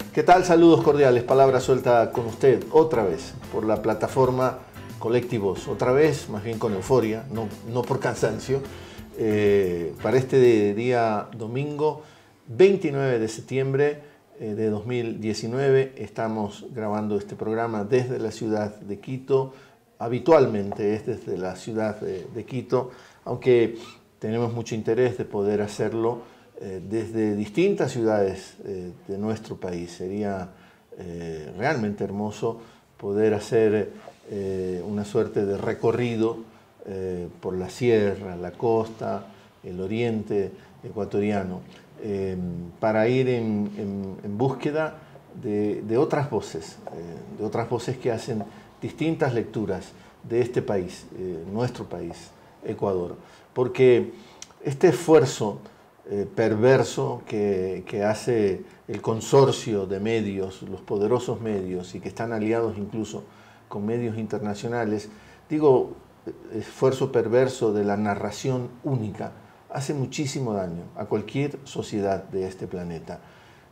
¿Qué tal? Saludos cordiales, palabra suelta con usted otra vez por la plataforma Colectivos, otra vez, más bien con euforia, no por cansancio, para este día domingo 29 de septiembre de 2019. Estamos grabando este programa desde la ciudad de Quito, habitualmente es desde la ciudad de Quito, aunque tenemos mucho interés de poder hacerlo desde distintas ciudades de nuestro país. Sería realmente hermoso poder hacer una suerte de recorrido por la sierra, la costa, el oriente ecuatoriano, para ir en búsqueda de otras voces que hacen distintas lecturas de este país, nuestro país, Ecuador. Porque este esfuerzo perverso que hace el consorcio de medios, los poderosos medios, y que están aliados incluso con medios internacionales, digo, esfuerzo perverso de la narración única, hace muchísimo daño a cualquier sociedad de este planeta.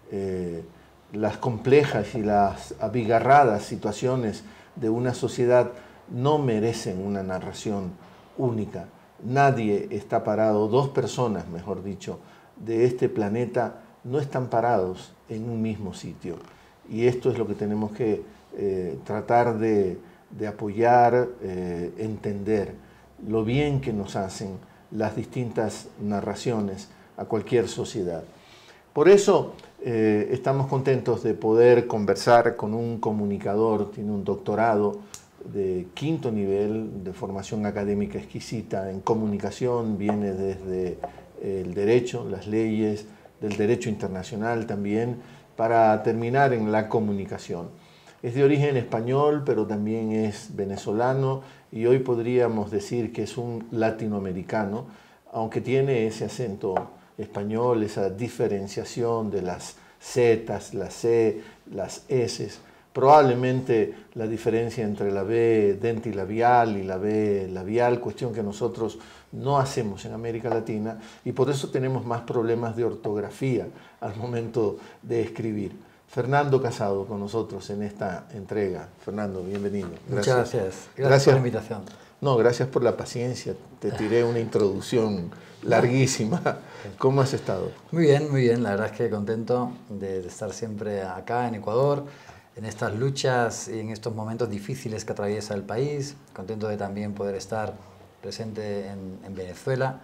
Las complejas y las abigarradas situaciones de una sociedad no merecen una narración única. Nadie está parado, dos personas, mejor dicho, de este planeta no están parados en un mismo sitio. Y esto es lo que tenemos que tratar de apoyar, entender lo bien que nos hacen las distintas narraciones a cualquier sociedad. Por eso estamos contentos de poder conversar con un comunicador, tiene un doctorado de 5º nivel, de formación académica exquisita en comunicación, viene desde el derecho, las leyes, del derecho internacional también, para terminar en la comunicación. Es de origen español, pero también es venezolano, y hoy podríamos decir que es un latinoamericano, aunque tiene ese acento español, esa diferenciación de las zetas, las C, las S. Probablemente la diferencia entre la B dentilabial y la B labial, cuestión que nosotros no hacemos en América Latina, y por eso tenemos más problemas de ortografía al momento de escribir. Fernando Casado con nosotros en esta entrega. Fernando, bienvenido. Muchas gracias. Gracias por la invitación. No, gracias por la paciencia. Te tiré una introducción larguísima. ¿Cómo has estado? Muy bien, muy bien. La verdad es que contento de estar siempre acá en Ecuador, en estas luchas y en estos momentos difíciles que atraviesa el país. Contento de también poder estar presente en Venezuela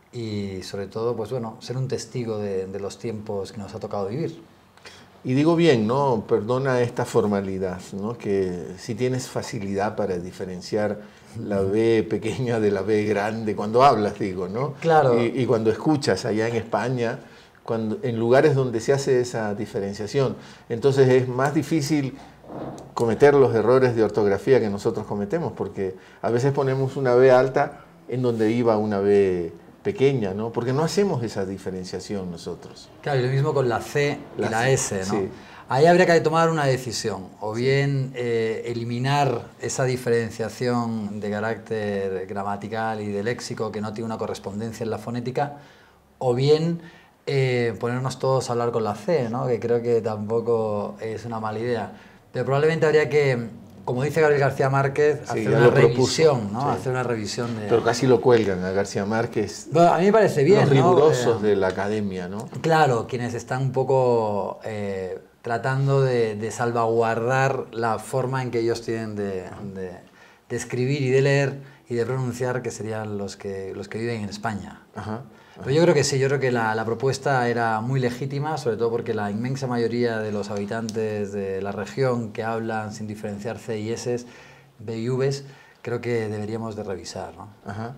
y sobre todo, pues bueno, ser un testigo de los tiempos que nos ha tocado vivir. Y digo bien, ¿no? Perdona esta formalidad, ¿no? Que si tienes facilidad para diferenciar la B pequeña de la B grande, cuando hablas, digo, ¿no? Claro. Y cuando escuchas allá en España, en lugares donde se hace esa diferenciación. Entonces es más difícil cometer los errores de ortografía que nosotros cometemos, porque a veces ponemos una B alta en donde iba una B pequeña, ¿no? Porque no hacemos esa diferenciación nosotros. Claro, y lo mismo con la C y la S, ¿no? Sí. Ahí habría que tomar una decisión, o bien eliminar esa diferenciación de carácter gramatical y de léxico que no tiene una correspondencia en la fonética, o bien ponernos todos a hablar con la C, ¿no? Que creo que tampoco es una mala idea. Pero probablemente habría que, como dice Gabriel García Márquez, hacer una revisión, ¿no? Sí. Hacer una revisión de... Pero casi lo cuelgan a García Márquez. Bueno, a mí me parece bien, los rigurosos, ¿no? de la academia, ¿no? Claro, quienes están un poco tratando de salvaguardar la forma en que ellos tienen de escribir y de leer y de pronunciar, que serían los que viven en España. Ajá. Pero yo creo que sí, yo creo que la propuesta era muy legítima, sobre todo porque la inmensa mayoría de los habitantes de la región que hablan sin diferenciar C y S, B y Vs, creo que deberíamos de revisar, ¿no? Ajá.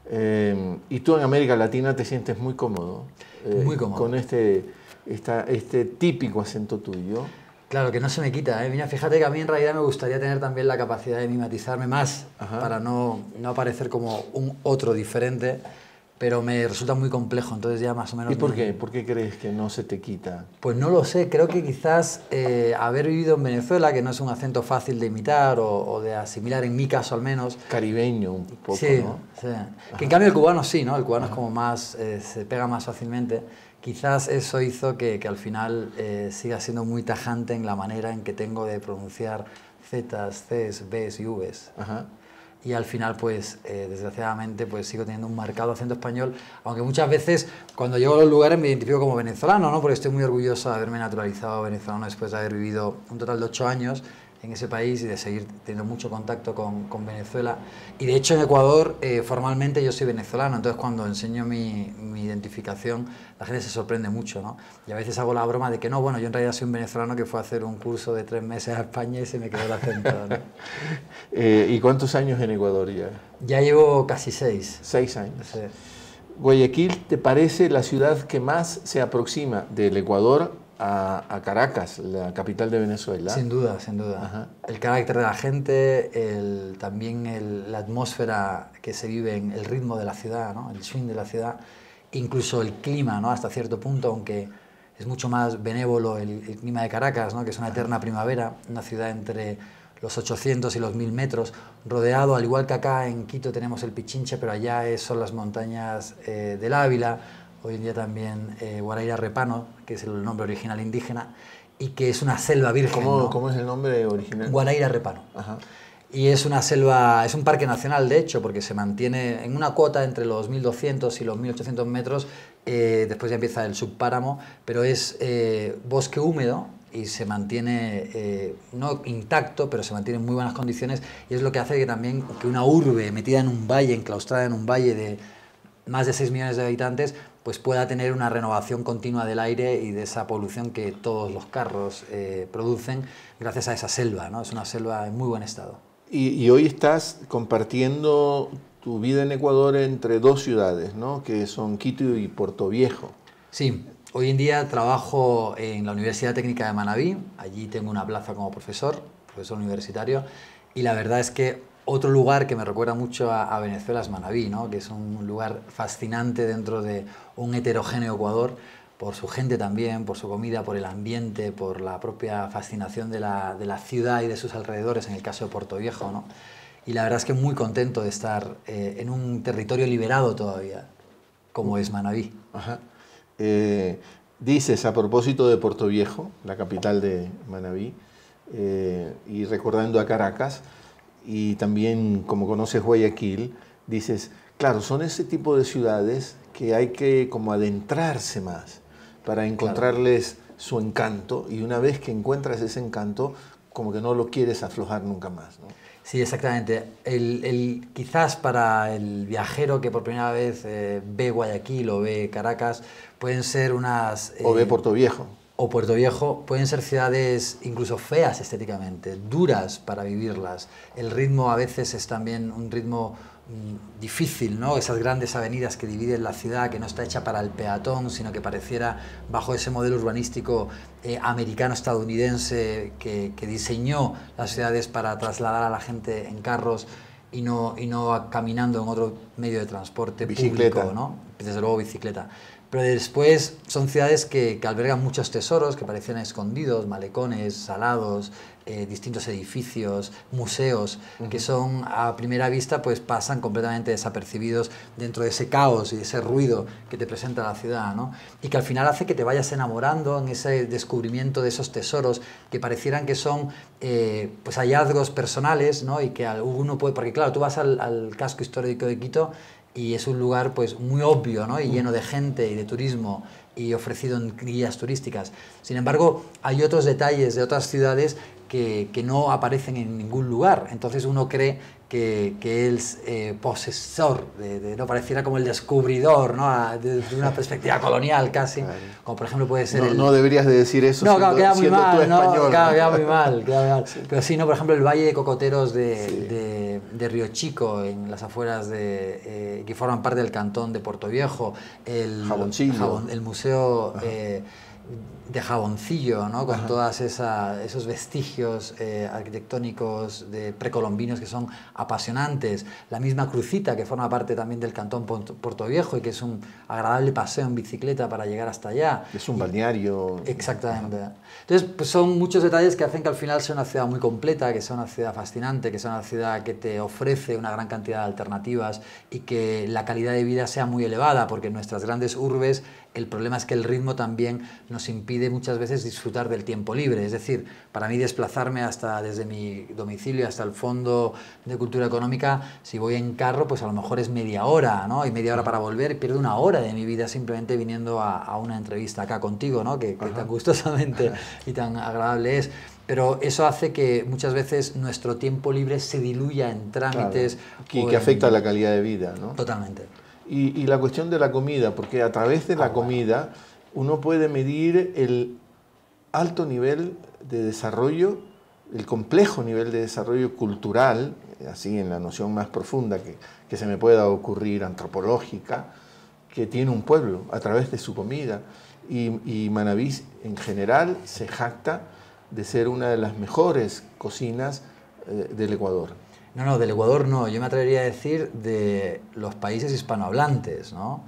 Y tú en América Latina te sientes muy cómodo. Muy cómodo. Con este típico acento tuyo. Claro, que no se me quita, ¿eh? Mira, fíjate que a mí en realidad me gustaría tener también la capacidad de mimetizarme más. Ajá. Para no aparecer como un otro diferente. pero me resulta muy complejo, entonces ya más o menos... ¿Y por qué? ¿Por qué crees que no se te quita? Pues no lo sé, creo que quizás haber vivido en Venezuela, que no es un acento fácil de imitar o de asimilar, en mi caso al menos... Caribeño un poco, sí, ¿no? Sí, que en cambio el cubano sí, ¿no? El cubano es como más, se pega más fácilmente. Quizás eso hizo que al final siga siendo muy tajante en la manera en que tengo de pronunciar zetas, cs, bs y vs. Ajá. Y al final, pues, desgraciadamente, pues sigo teniendo un marcado acento español, aunque muchas veces cuando llego a los lugares me identifico como venezolano, ¿no? Porque estoy muy orgulloso de haberme naturalizado venezolano después de haber vivido un total de 8 años en ese país y de seguir teniendo mucho contacto con Venezuela. Y de hecho en Ecuador, formalmente yo soy venezolano, entonces cuando enseño mi identificación, la gente se sorprende mucho, ¿no? Y a veces hago la broma de que no, bueno, yo en realidad soy un venezolano que fue a hacer un curso de 3 meses a España y se me quedó el acento, ¿no? ¿Y cuántos años en Ecuador ya? Ya llevo casi 6. 6 años. Sí. ¿Guayaquil te parece la ciudad que más se aproxima del Ecuador a Caracas, la capital de Venezuela? Sin duda, sin duda. Ajá. El carácter de la gente, también la atmósfera que se vive, el ritmo de la ciudad, ¿no? El swing de la ciudad, incluso el clima, ¿no? Hasta cierto punto, aunque es mucho más benévolo el clima de Caracas, ¿no? Que es una eterna primavera, una ciudad entre los 800 y los 1000 metros, rodeado, al igual que acá en Quito tenemos el Pichinche, pero allá son las montañas del Ávila, hoy en día también Guaraíra Repano, que es el nombre original indígena, y que es una selva virgen. ¿Cómo es el nombre original? Guaraíra Repano. Ajá. Y es una selva, es un parque nacional de hecho, porque se mantiene en una cuota entre los 1200 y los 1800 metros, después ya empieza el subpáramo, pero es bosque húmedo y se mantiene, no intacto, pero se mantiene en muy buenas condiciones y es lo que hace que también que una urbe metida en un valle, enclaustrada en un valle de más de 6 millones de habitantes, pues pueda tener una renovación continua del aire y de esa polución que todos los carros producen gracias a esa selva, ¿no? Es una selva en muy buen estado. Y hoy estás compartiendo tu vida en Ecuador entre dos ciudades, ¿no? Que son Quito y Puerto Viejo. Sí, hoy en día trabajo en la Universidad Técnica de Manabí, allí tengo una plaza como profesor universitario, y la verdad es que otro lugar que me recuerda mucho a Venezuela es Manabí, ¿no? Que es un lugar fascinante dentro de un heterogéneo Ecuador, por su gente también, por su comida, por el ambiente, por la propia fascinación de la ciudad y de sus alrededores, en el caso de Puerto Viejo, ¿no? Y la verdad es que muy contento de estar en un territorio liberado todavía, como es Manabí. Ajá. Dices, a propósito de Puerto Viejo, la capital de Manabí, y recordando a Caracas, y también como conoces Guayaquil, dices, claro, son ese tipo de ciudades que hay que como adentrarse más para encontrarles claro su encanto, y una vez que encuentras ese encanto, como que no lo quieres aflojar nunca más, ¿no? Sí, exactamente. Quizás para el viajero que por primera vez ve Guayaquil o ve Caracas, pueden ser unas... o ve Puerto Viejo. O Puerto Viejo, pueden ser ciudades incluso feas estéticamente, duras para vivirlas. El ritmo a veces es también un ritmo difícil, ¿no? Esas grandes avenidas que dividen la ciudad, que no está hecha para el peatón, sino que pareciera bajo ese modelo urbanístico americano-estadounidense que diseñó las ciudades para trasladar a la gente en carros y no caminando en otro medio de transporte bicicleta público, ¿no? Desde luego bicicleta. Pero después son ciudades que albergan muchos tesoros que parecían escondidos, malecones, salados, distintos edificios, museos, que son a primera vista pues pasan completamente desapercibidos dentro de ese caos y de ese ruido que te presenta la ciudad, ¿no? Y que al final hace que te vayas enamorando en ese descubrimiento de esos tesoros que parecieran que son pues hallazgos personales, ¿no? Y que uno puede, porque claro, tú vas al casco histórico de Quito y es un lugar pues muy obvio, ¿no? Y lleno de gente y de turismo y ofrecido en guías turísticas. Sin embargo, hay otros detalles de otras ciudades que no aparecen en ningún lugar. Entonces uno cree que es posesor, no pareciera como el descubridor, ¿no? Desde una perspectiva colonial casi, claro. Como por ejemplo puede ser no deberías de decir eso. No, claro, queda muy mal, ¿no? Claro, queda muy mal. Sí. Pero sí, no, por ejemplo, el Valle de Cocoteros de Río Chico, en las afueras que forman parte del cantón de Puerto Viejo, Jaboncillo, el museo de jaboncillo, ¿no? Con Ajá. todos esos vestigios arquitectónicos precolombinos que son apasionantes. La misma Crucita, que forma parte también del cantón Portoviejo y que es un agradable paseo en bicicleta para llegar hasta allá. Es un balneario. Exactamente. Entonces, pues son muchos detalles que hacen que al final sea una ciudad muy completa, que sea una ciudad fascinante, que sea una ciudad que te ofrece una gran cantidad de alternativas y que la calidad de vida sea muy elevada, porque en nuestras grandes urbes el problema es que el ritmo también nos impide muchas veces disfrutar del tiempo libre. Es decir, para mí desplazarme desde mi domicilio hasta el Fondo de Cultura Económica, si voy en carro, pues a lo mejor es media hora, ¿no? Y media hora para volver, y pierdo una hora de mi vida simplemente viniendo a una entrevista acá contigo, ¿no? Que tan gustosamente y tan agradable es. Pero eso hace que muchas veces nuestro tiempo libre se diluya en trámites. Claro, que afecta a la calidad de vida, ¿no? Totalmente. Y la cuestión de la comida, porque a través de la comida uno puede medir el alto nivel de desarrollo, el complejo nivel de desarrollo cultural, así en la noción más profunda que se me pueda ocurrir, antropológica, que tiene un pueblo a través de su comida. Y Manabí en general se jacta de ser una de las mejores cocinas del Ecuador. No, del Ecuador no, yo me atrevería a decir de los países hispanohablantes, ¿no?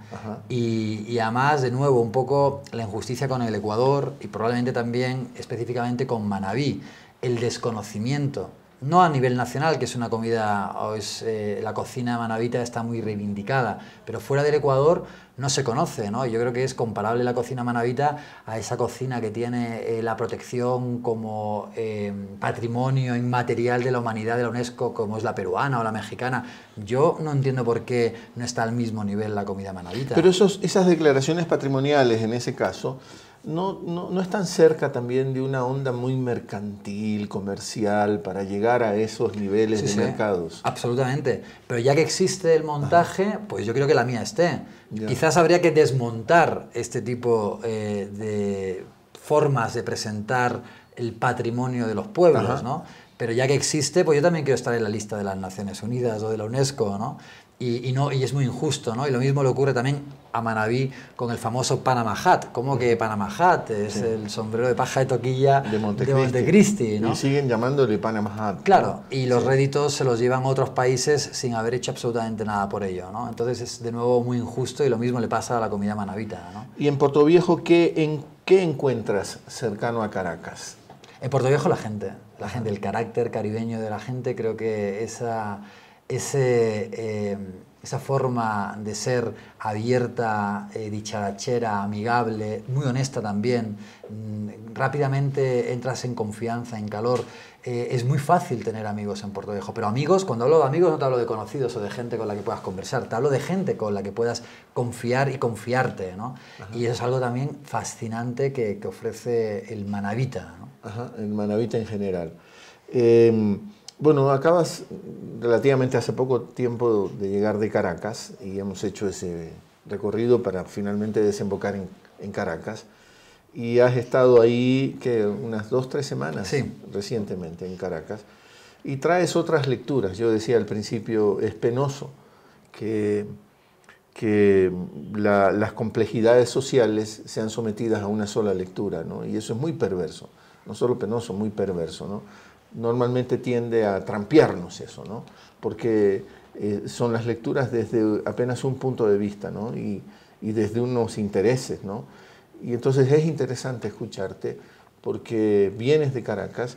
Y además, de nuevo, un poco la injusticia con el Ecuador y probablemente también específicamente con Manabí, el desconocimiento, no a nivel nacional, que es una comida, la cocina manabita está muy reivindicada, pero fuera del Ecuador no se conoce, ¿no? Yo creo que es comparable la cocina manabita a esa cocina que tiene la protección como patrimonio inmaterial de la humanidad de la UNESCO, como es la peruana o la mexicana. Yo no entiendo por qué no está al mismo nivel la comida manabita. Pero esas declaraciones patrimoniales, en ese caso, no están cerca también de una onda muy mercantil, comercial, para llegar a esos niveles de mercados. Absolutamente. Pero ya que existe el montaje, pues yo creo que la mía esté. Quizás habría que desmontar este tipo de formas de presentar el patrimonio de los pueblos, ¿no? Pero ya que existe, pues yo también quiero estar en la lista de las Naciones Unidas o de la UNESCO, ¿no? Y es muy injusto, ¿no? Y lo mismo le ocurre también a Manabí con el famoso Panama Hat. ¿Cómo que Panama Hat? Es el sombrero de paja de toquilla de Montecristi, ¿no? Y siguen llamándole Panama Hat. Claro, y los réditos se los llevan otros países sin haber hecho absolutamente nada por ello, ¿no? Entonces es de nuevo muy injusto y lo mismo le pasa a la comida manabita, ¿no? Y en Portoviejo, ¿qué encuentras cercano a Caracas? En Portoviejo la gente, el carácter caribeño de la gente, creo que esa forma de ser abierta, dicharachera, amigable, muy honesta también, rápidamente entras en confianza, en calor. Es muy fácil tener amigos en Portoviejo, pero amigos, cuando hablo de amigos no te hablo de conocidos o de gente con la que puedas conversar, te hablo de gente con la que puedas confiar y confiarte, ¿no? Y eso es algo también fascinante que ofrece el manabita, ¿no? El manabita en general. Bueno, acabas relativamente hace poco tiempo de llegar de Caracas y hemos hecho ese recorrido para finalmente desembocar en Caracas. Y has estado ahí, ¿qué? Unas 2-3 semanas recientemente en Caracas. Y traes otras lecturas. Yo decía al principio, es penoso que las complejidades sociales sean sometidas a una sola lectura, ¿no? Y eso es muy perverso. No solo penoso, muy perverso, ¿no? Normalmente tiende a trampearnos eso, ¿no? Porque son las lecturas desde apenas un punto de vista, ¿no? Y desde unos intereses, ¿no? Y entonces es interesante escucharte porque vienes de Caracas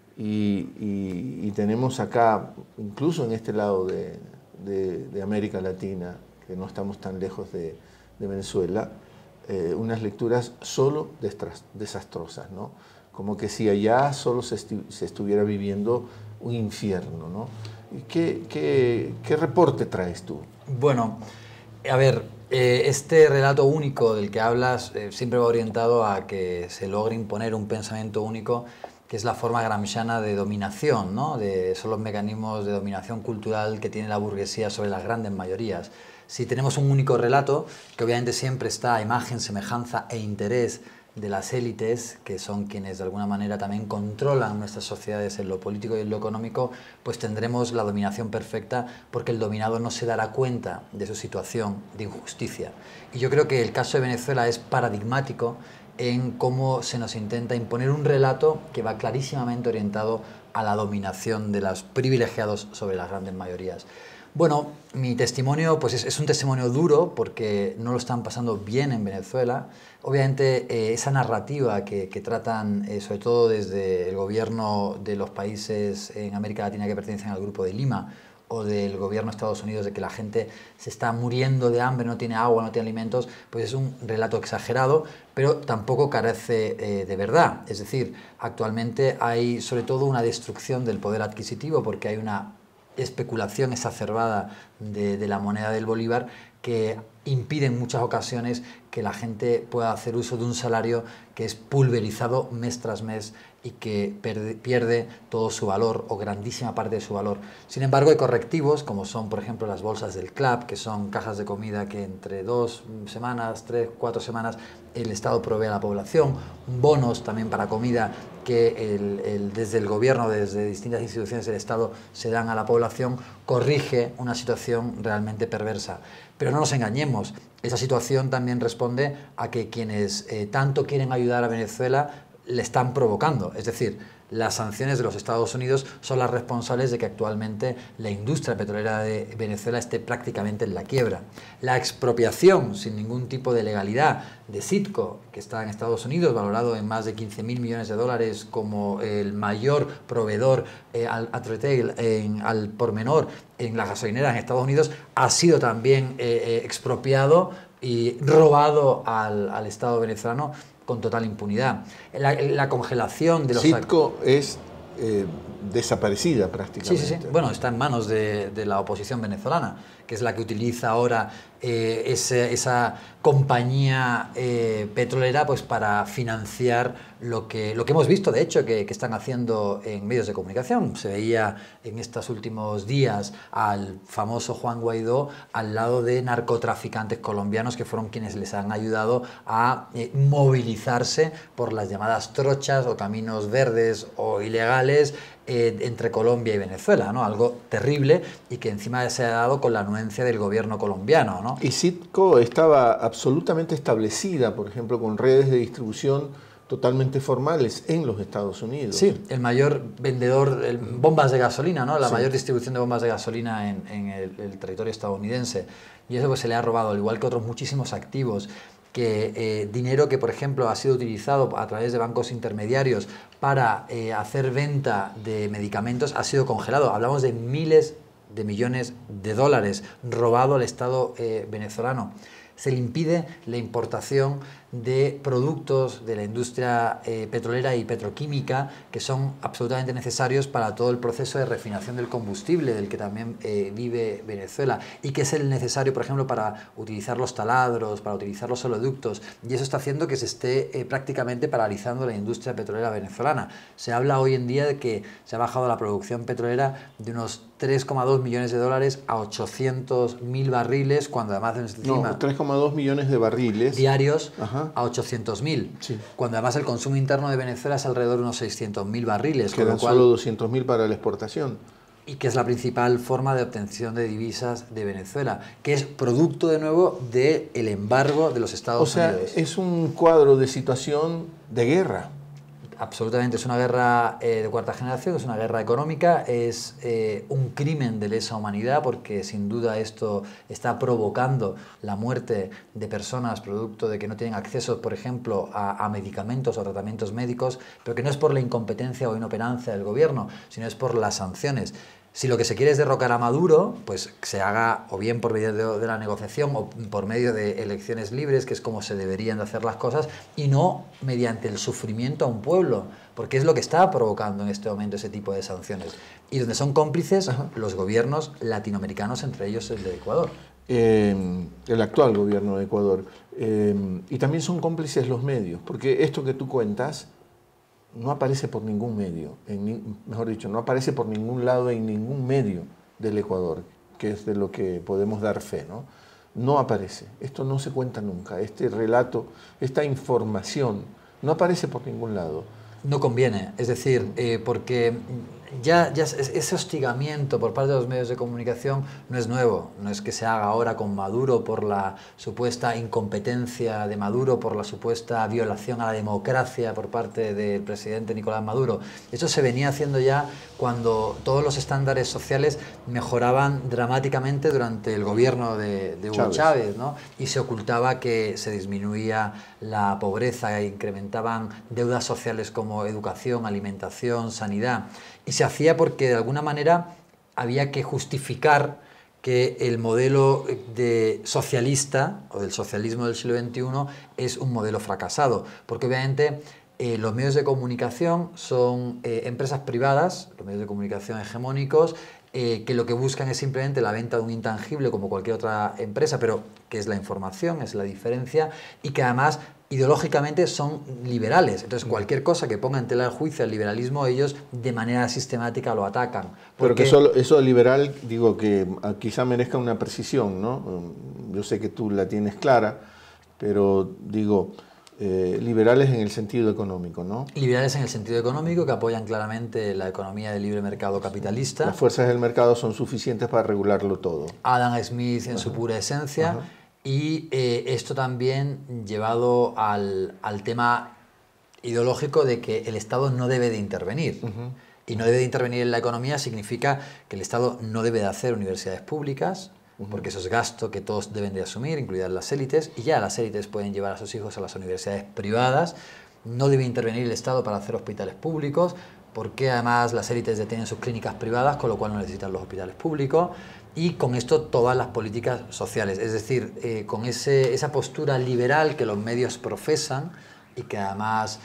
y tenemos acá, incluso en este lado de América Latina, que no estamos tan lejos de Venezuela, unas lecturas solo desastrosas, ¿no? Como que si allá solo se estuviera viviendo un infierno, ¿no? ¿Qué reporte traes tú? Bueno, a ver, este relato único del que hablas siempre va orientado a que se logre imponer un pensamiento único, que es la forma gramsciana de dominación, ¿no? Son los mecanismos de dominación cultural que tiene la burguesía sobre las grandes mayorías. Si tenemos un único relato, que obviamente siempre está a imagen, semejanza e interés de las élites, que son quienes de alguna manera también controlan nuestras sociedades en lo político y en lo económico, pues tendremos la dominación perfecta porque el dominado no se dará cuenta de su situación de injusticia. Y yo creo que el caso de Venezuela es paradigmático en cómo se nos intenta imponer un relato que va clarísimamente orientado a la dominación de los privilegiados sobre las grandes mayorías. Bueno, mi testimonio pues es un testimonio duro porque no lo están pasando bien en Venezuela. Obviamente esa narrativa que tratan sobre todo desde el gobierno de los países en América Latina que pertenecen al Grupo de Lima o del gobierno de Estados Unidos de que la gente se está muriendo de hambre, no tiene agua, no tiene alimentos, pues es un relato exagerado, pero tampoco carece de verdad. Es decir, actualmente hay sobre todo una destrucción del poder adquisitivo porque hay una especulación exacerbada de la moneda del bolívar que impide en muchas ocasiones que la gente pueda hacer uso de un salario que es pulverizado mes tras mes y que pierde todo su valor o grandísima parte de su valor. Sin embargo, hay correctivos, como son, por ejemplo, las bolsas del CLAP, que son cajas de comida que entre 2 semanas, 3, 4 semanas, el Estado provee a la población, bonos también para comida que desde el gobierno, desde distintas instituciones del Estado se dan a la población, corrige una situación realmente perversa. Pero no nos engañemos, esa situación también responde a que quienes tanto quieren ayudar a Venezuela le están provocando. Es decir, las sanciones de los Estados Unidos son las responsables de que actualmente la industria petrolera de Venezuela esté prácticamente en la quiebra. La expropiación sin ningún tipo de legalidad de Citgo, que está en Estados Unidos, valorado en más de 15.000 millones de dólares como el mayor proveedor at retail, al por menor, en la gasolinera en Estados Unidos, ha sido también expropiado y robado al Estado venezolano con total impunidad. La congelación de los... Citgo es desaparecida prácticamente. Sí, sí, sí. Bueno, está en manos de la oposición venezolana, que es la que utiliza ahora esa compañía petrolera pues para financiar lo que hemos visto, de hecho, que están haciendo en medios de comunicación. Se veía en estos últimos días al famoso Juan Guaidó al lado de narcotraficantes colombianos que fueron quienes les han ayudado a movilizarse por las llamadas trochas o caminos verdes o ilegales entre Colombia y Venezuela, ¿no? Algo terrible y que encima se ha dado con la anuencia del gobierno colombiano, ¿no? Y Citgo estaba absolutamente establecida, por ejemplo, con redes de distribución totalmente formales en los Estados Unidos. Sí, el mayor vendedor, bombas de gasolina, ¿no? La mayor distribución de bombas de gasolina en el territorio estadounidense. Y eso pues se le ha robado, al igual que otros muchísimos activos. Que dinero que, por ejemplo, ha sido utilizado a través de bancos intermediarios para hacer venta de medicamentos ha sido congelado. Hablamos de miles de millones de dólares robado al Estado venezolano. Se le impide la importación de productos de la industria petrolera y petroquímica que son absolutamente necesarios para todo el proceso de refinación del combustible del que también vive Venezuela y que es el necesario, por ejemplo, para utilizar los taladros, para utilizar los oleoductos, y eso está haciendo que se esté prácticamente paralizando la industria petrolera venezolana. Se habla hoy en día de que se ha bajado la producción petrolera de unos 3,2 millones de dólares a 800.000 barriles, cuando además encima... No, 3,2 millones de barriles. Diarios. Ajá. A 800.000, sí. Cuando además el consumo interno de Venezuela es alrededor de unos 600.000 barriles. Quedan solo 200.000 para la exportación. Y que es la principal forma de obtención de divisas de Venezuela, que es producto de nuevo del embargo de los Estados Unidos. O sea, es un cuadro de situación de guerra. Absolutamente, es una guerra de cuarta generación, es una guerra económica, es un crimen de lesa humanidad porque sin duda esto está provocando la muerte de personas producto de que no tienen acceso, por ejemplo, a medicamentos o tratamientos médicos, pero que no es por la incompetencia o inoperancia del gobierno, sino es por las sanciones. Si lo que se quiere es derrocar a Maduro, pues se haga o bien por medio de la negociación o por medio de elecciones libres, que es como se deberían de hacer las cosas, y no mediante el sufrimiento a un pueblo, porque es lo que está provocando en este momento ese tipo de sanciones. Y donde son cómplices los gobiernos latinoamericanos, entre ellos el de Ecuador. El actual gobierno de Ecuador. Y también son cómplices los medios, porque esto que tú cuentas no aparece por ningún medio, mejor dicho, no aparece por ningún lado en ningún medio del Ecuador, que es de lo que podemos dar fe, ¿no? No aparece, esto no se cuenta nunca, este relato, esta información no aparece por ningún lado. No conviene, es decir, porque ese hostigamiento por parte de los medios de comunicación no es nuevo, no es que se haga ahora con Maduro por la supuesta incompetencia de Maduro, por la supuesta violación a la democracia por parte del presidente Nicolás Maduro. Eso se venía haciendo ya cuando todos los estándares sociales mejoraban dramáticamente durante el gobierno de Hugo Chávez, ¿no? Y se ocultaba que se disminuía la pobreza e incrementaban deudas sociales como educación, alimentación, sanidad. Y se hacía porque de alguna manera había que justificar que el modelo socialista o del socialismo del siglo XXI es un modelo fracasado, porque obviamente los medios de comunicación son empresas privadas, los medios de comunicación hegemónicos, que lo que buscan es simplemente la venta de un intangible como cualquier otra empresa, pero que es la información, es la diferencia, y que además ideológicamente son liberales. Entonces cualquier cosa que ponga en tela de juicio al liberalismo, ellos de manera sistemática lo atacan. Pero que eso liberal, digo que quizá merezca una precisión, ¿no? Yo sé que tú la tienes clara, pero digo, liberales en el sentido económico, ¿no? Liberales en el sentido económico, que apoyan claramente la economía del libre mercado capitalista. Las fuerzas del mercado son suficientes para regularlo todo. Adam Smith en su pura esencia. Y esto también llevado al tema ideológico de que el Estado no debe de intervenir. Y no debe de intervenir en la economía significa que el Estado no debe de hacer universidades públicas, porque eso es gasto que todos deben de asumir, incluidas las élites, y ya las élites pueden llevar a sus hijos a las universidades privadas. No debe intervenir el Estado para hacer hospitales públicos, porque además las élites tienen sus clínicas privadas, con lo cual no necesitan los hospitales públicos. Y con esto todas las políticas sociales, es decir, con esa postura liberal que los medios profesan y que además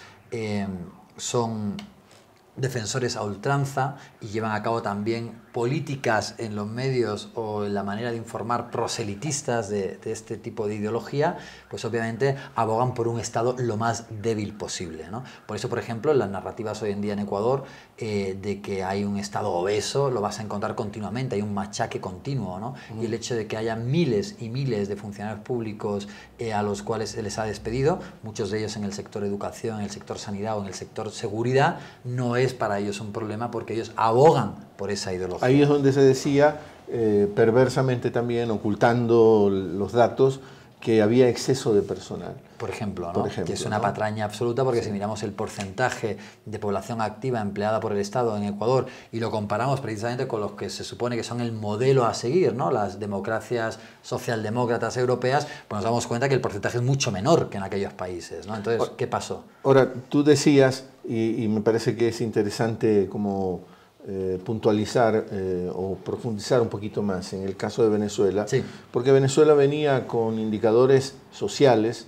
son defensores a ultranza y llevan a cabo también políticas en los medios o en la manera de informar proselitistas de este tipo de ideología, pues obviamente abogan por un Estado lo más débil posible, ¿no? Por eso, por ejemplo, en las narrativas hoy en día en Ecuador de que hay un Estado obeso, lo vas a encontrar continuamente, hay un machaque continuo, ¿no? Y el hecho de que haya miles y miles de funcionarios públicos a los cuales se les ha despedido, muchos de ellos en el sector educación, en el sector sanidad o en el sector seguridad, no es para ellos un problema porque ellos abogan por esa ideología. Ahí es donde se decía, perversamente también, ocultando los datos, que había exceso de personal. Por ejemplo, ¿no? Que es una patraña absoluta, porque si miramos el porcentaje de población activa empleada por el Estado en Ecuador y lo comparamos precisamente con los que se supone que son el modelo a seguir, ¿no? Las democracias socialdemócratas europeas, pues nos damos cuenta que el porcentaje es mucho menor que en aquellos países, ¿no? Entonces, ¿qué pasó? Ahora, tú decías, y me parece que es interesante como puntualizar o profundizar un poquito más en el caso de Venezuela, porque Venezuela venía con indicadores sociales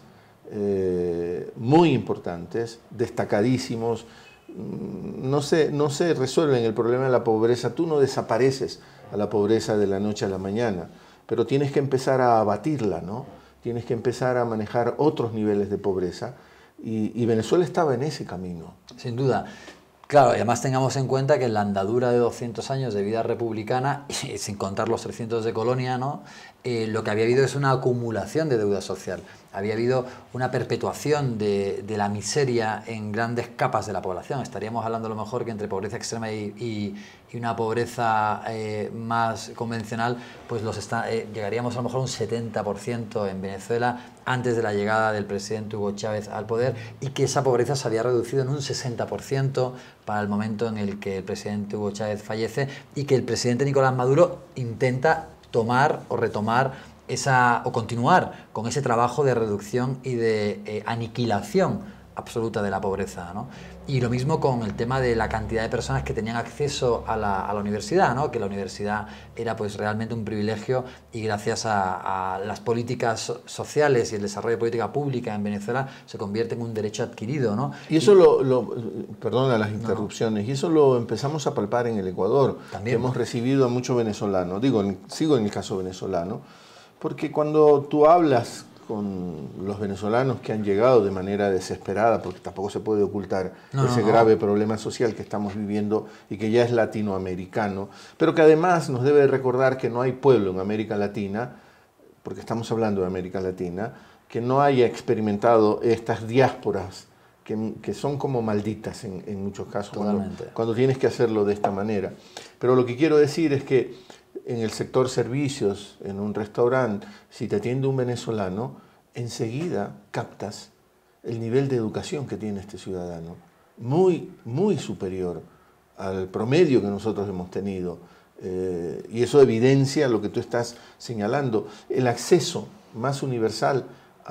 muy importantes, destacadísimos. No se resuelven el problema de la pobreza. Tú no desapareces a la pobreza de la noche a la mañana, pero tienes que empezar a abatirla, ¿no? Tienes que empezar a manejar otros niveles de pobreza y Venezuela estaba en ese camino. Sin duda. Claro, y además tengamos en cuenta que en la andadura de 200 años de vida republicana, y sin contar los 300 de colonia, ¿no? Lo que había habido es una acumulación de deuda social. Había habido una perpetuación de la miseria en grandes capas de la población. Estaríamos hablando a lo mejor que entre pobreza extrema y una pobreza más convencional, pues llegaríamos a lo mejor a un 70% en Venezuela antes de la llegada del presidente Hugo Chávez al poder, y que esa pobreza se había reducido en un 60% para el momento en el que el presidente Hugo Chávez fallece y que el presidente Nicolás Maduro intenta tomar o retomar o continuar con ese trabajo de reducción y de aniquilación absoluta de la pobreza, ¿no? Y lo mismo con el tema de la cantidad de personas que tenían acceso a la universidad, ¿no? Que la universidad era pues realmente un privilegio, y gracias a las políticas sociales y el desarrollo de política pública en Venezuela se convierte en un derecho adquirido, ¿no? Y eso perdona las interrupciones, y eso lo empezamos a palpar en el Ecuador. También. Hemos recibido a muchos venezolanos, sigo en el caso venezolano, porque cuando tú hablas con los venezolanos que han llegado de manera desesperada, porque tampoco se puede ocultar ese grave problema social que estamos viviendo y que ya es latinoamericano, pero que además nos debe recordar que no hay pueblo en América Latina, porque estamos hablando de América Latina, que no haya experimentado estas diásporas que son como malditas en muchos casos cuando tienes que hacerlo de esta manera. Pero lo que quiero decir es que en el sector servicios, en un restaurante, si te atiende un venezolano, enseguida captas el nivel de educación que tiene este ciudadano, muy, muy superior al promedio que nosotros hemos tenido. Y eso evidencia lo que tú estás señalando, el acceso más universal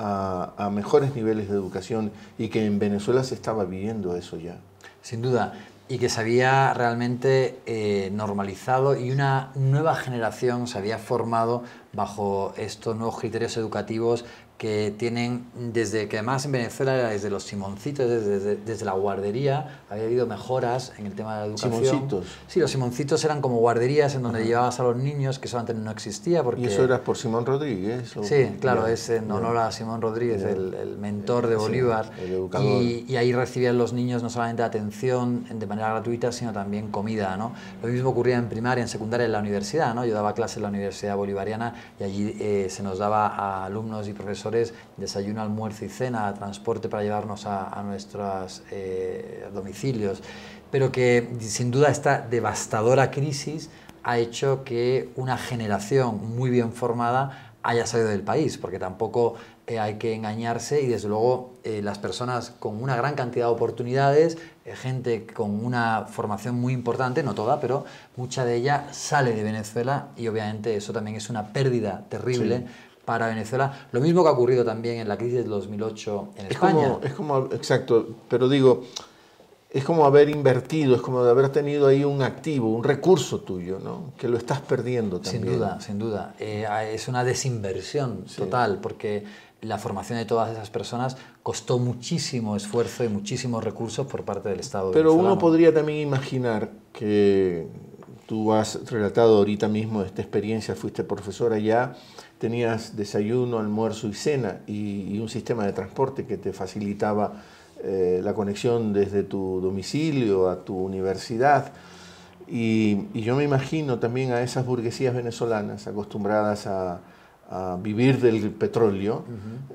a mejores niveles de educación, y que en Venezuela se estaba viviendo eso ya. Sin duda, y que se había realmente normalizado, y una nueva generación se había formado bajo estos nuevos criterios educativos que tienen, desde que además en Venezuela era desde los Simoncitos, desde la guardería, había habido mejoras en el tema de la educación. ¿Simoncitos? Sí, los Simoncitos eran como guarderías en donde llevabas a los niños, que eso antes no existía. Porque... ¿Y eso era por Simón Rodríguez? Sí, claro, es en honor a Simón Rodríguez, el mentor de Bolívar. Sí, el educador. Y ahí recibían los niños no solamente atención de manera gratuita, sino también comida, ¿no? Lo mismo ocurría en primaria, en secundaria, en la universidad, ¿no? Yo daba clases en la Universidad Bolivariana y allí se nos daba a alumnos y profesores desayuno, almuerzo y cena, transporte para llevarnos a nuestros domicilios, pero que sin duda esta devastadora crisis ha hecho que una generación muy bien formada haya salido del país, porque tampoco hay que engañarse, y desde luego las personas con una gran cantidad de oportunidades, gente con una formación muy importante, no toda, pero mucha de ella sale de Venezuela, y obviamente eso también es una pérdida terrible. Sí. Para Venezuela, lo mismo que ha ocurrido también en la crisis del 2008 en España. Exacto, pero digo, es como haber invertido, es como haber tenido ahí un activo, un recurso tuyo, ¿no? Que lo estás perdiendo también. Sin duda, sin duda. Es una desinversión total, porque la formación de todas esas personas costó muchísimo esfuerzo y muchísimos recursos por parte del Estado Pero venezolano. Uno podría también imaginar que tú has relatado ahorita mismo esta experiencia, fuiste profesora ya, tenías desayuno, almuerzo y cena, y un sistema de transporte que te facilitaba la conexión desde tu domicilio a tu universidad. Y yo me imagino también a esas burguesías venezolanas acostumbradas a vivir del petróleo,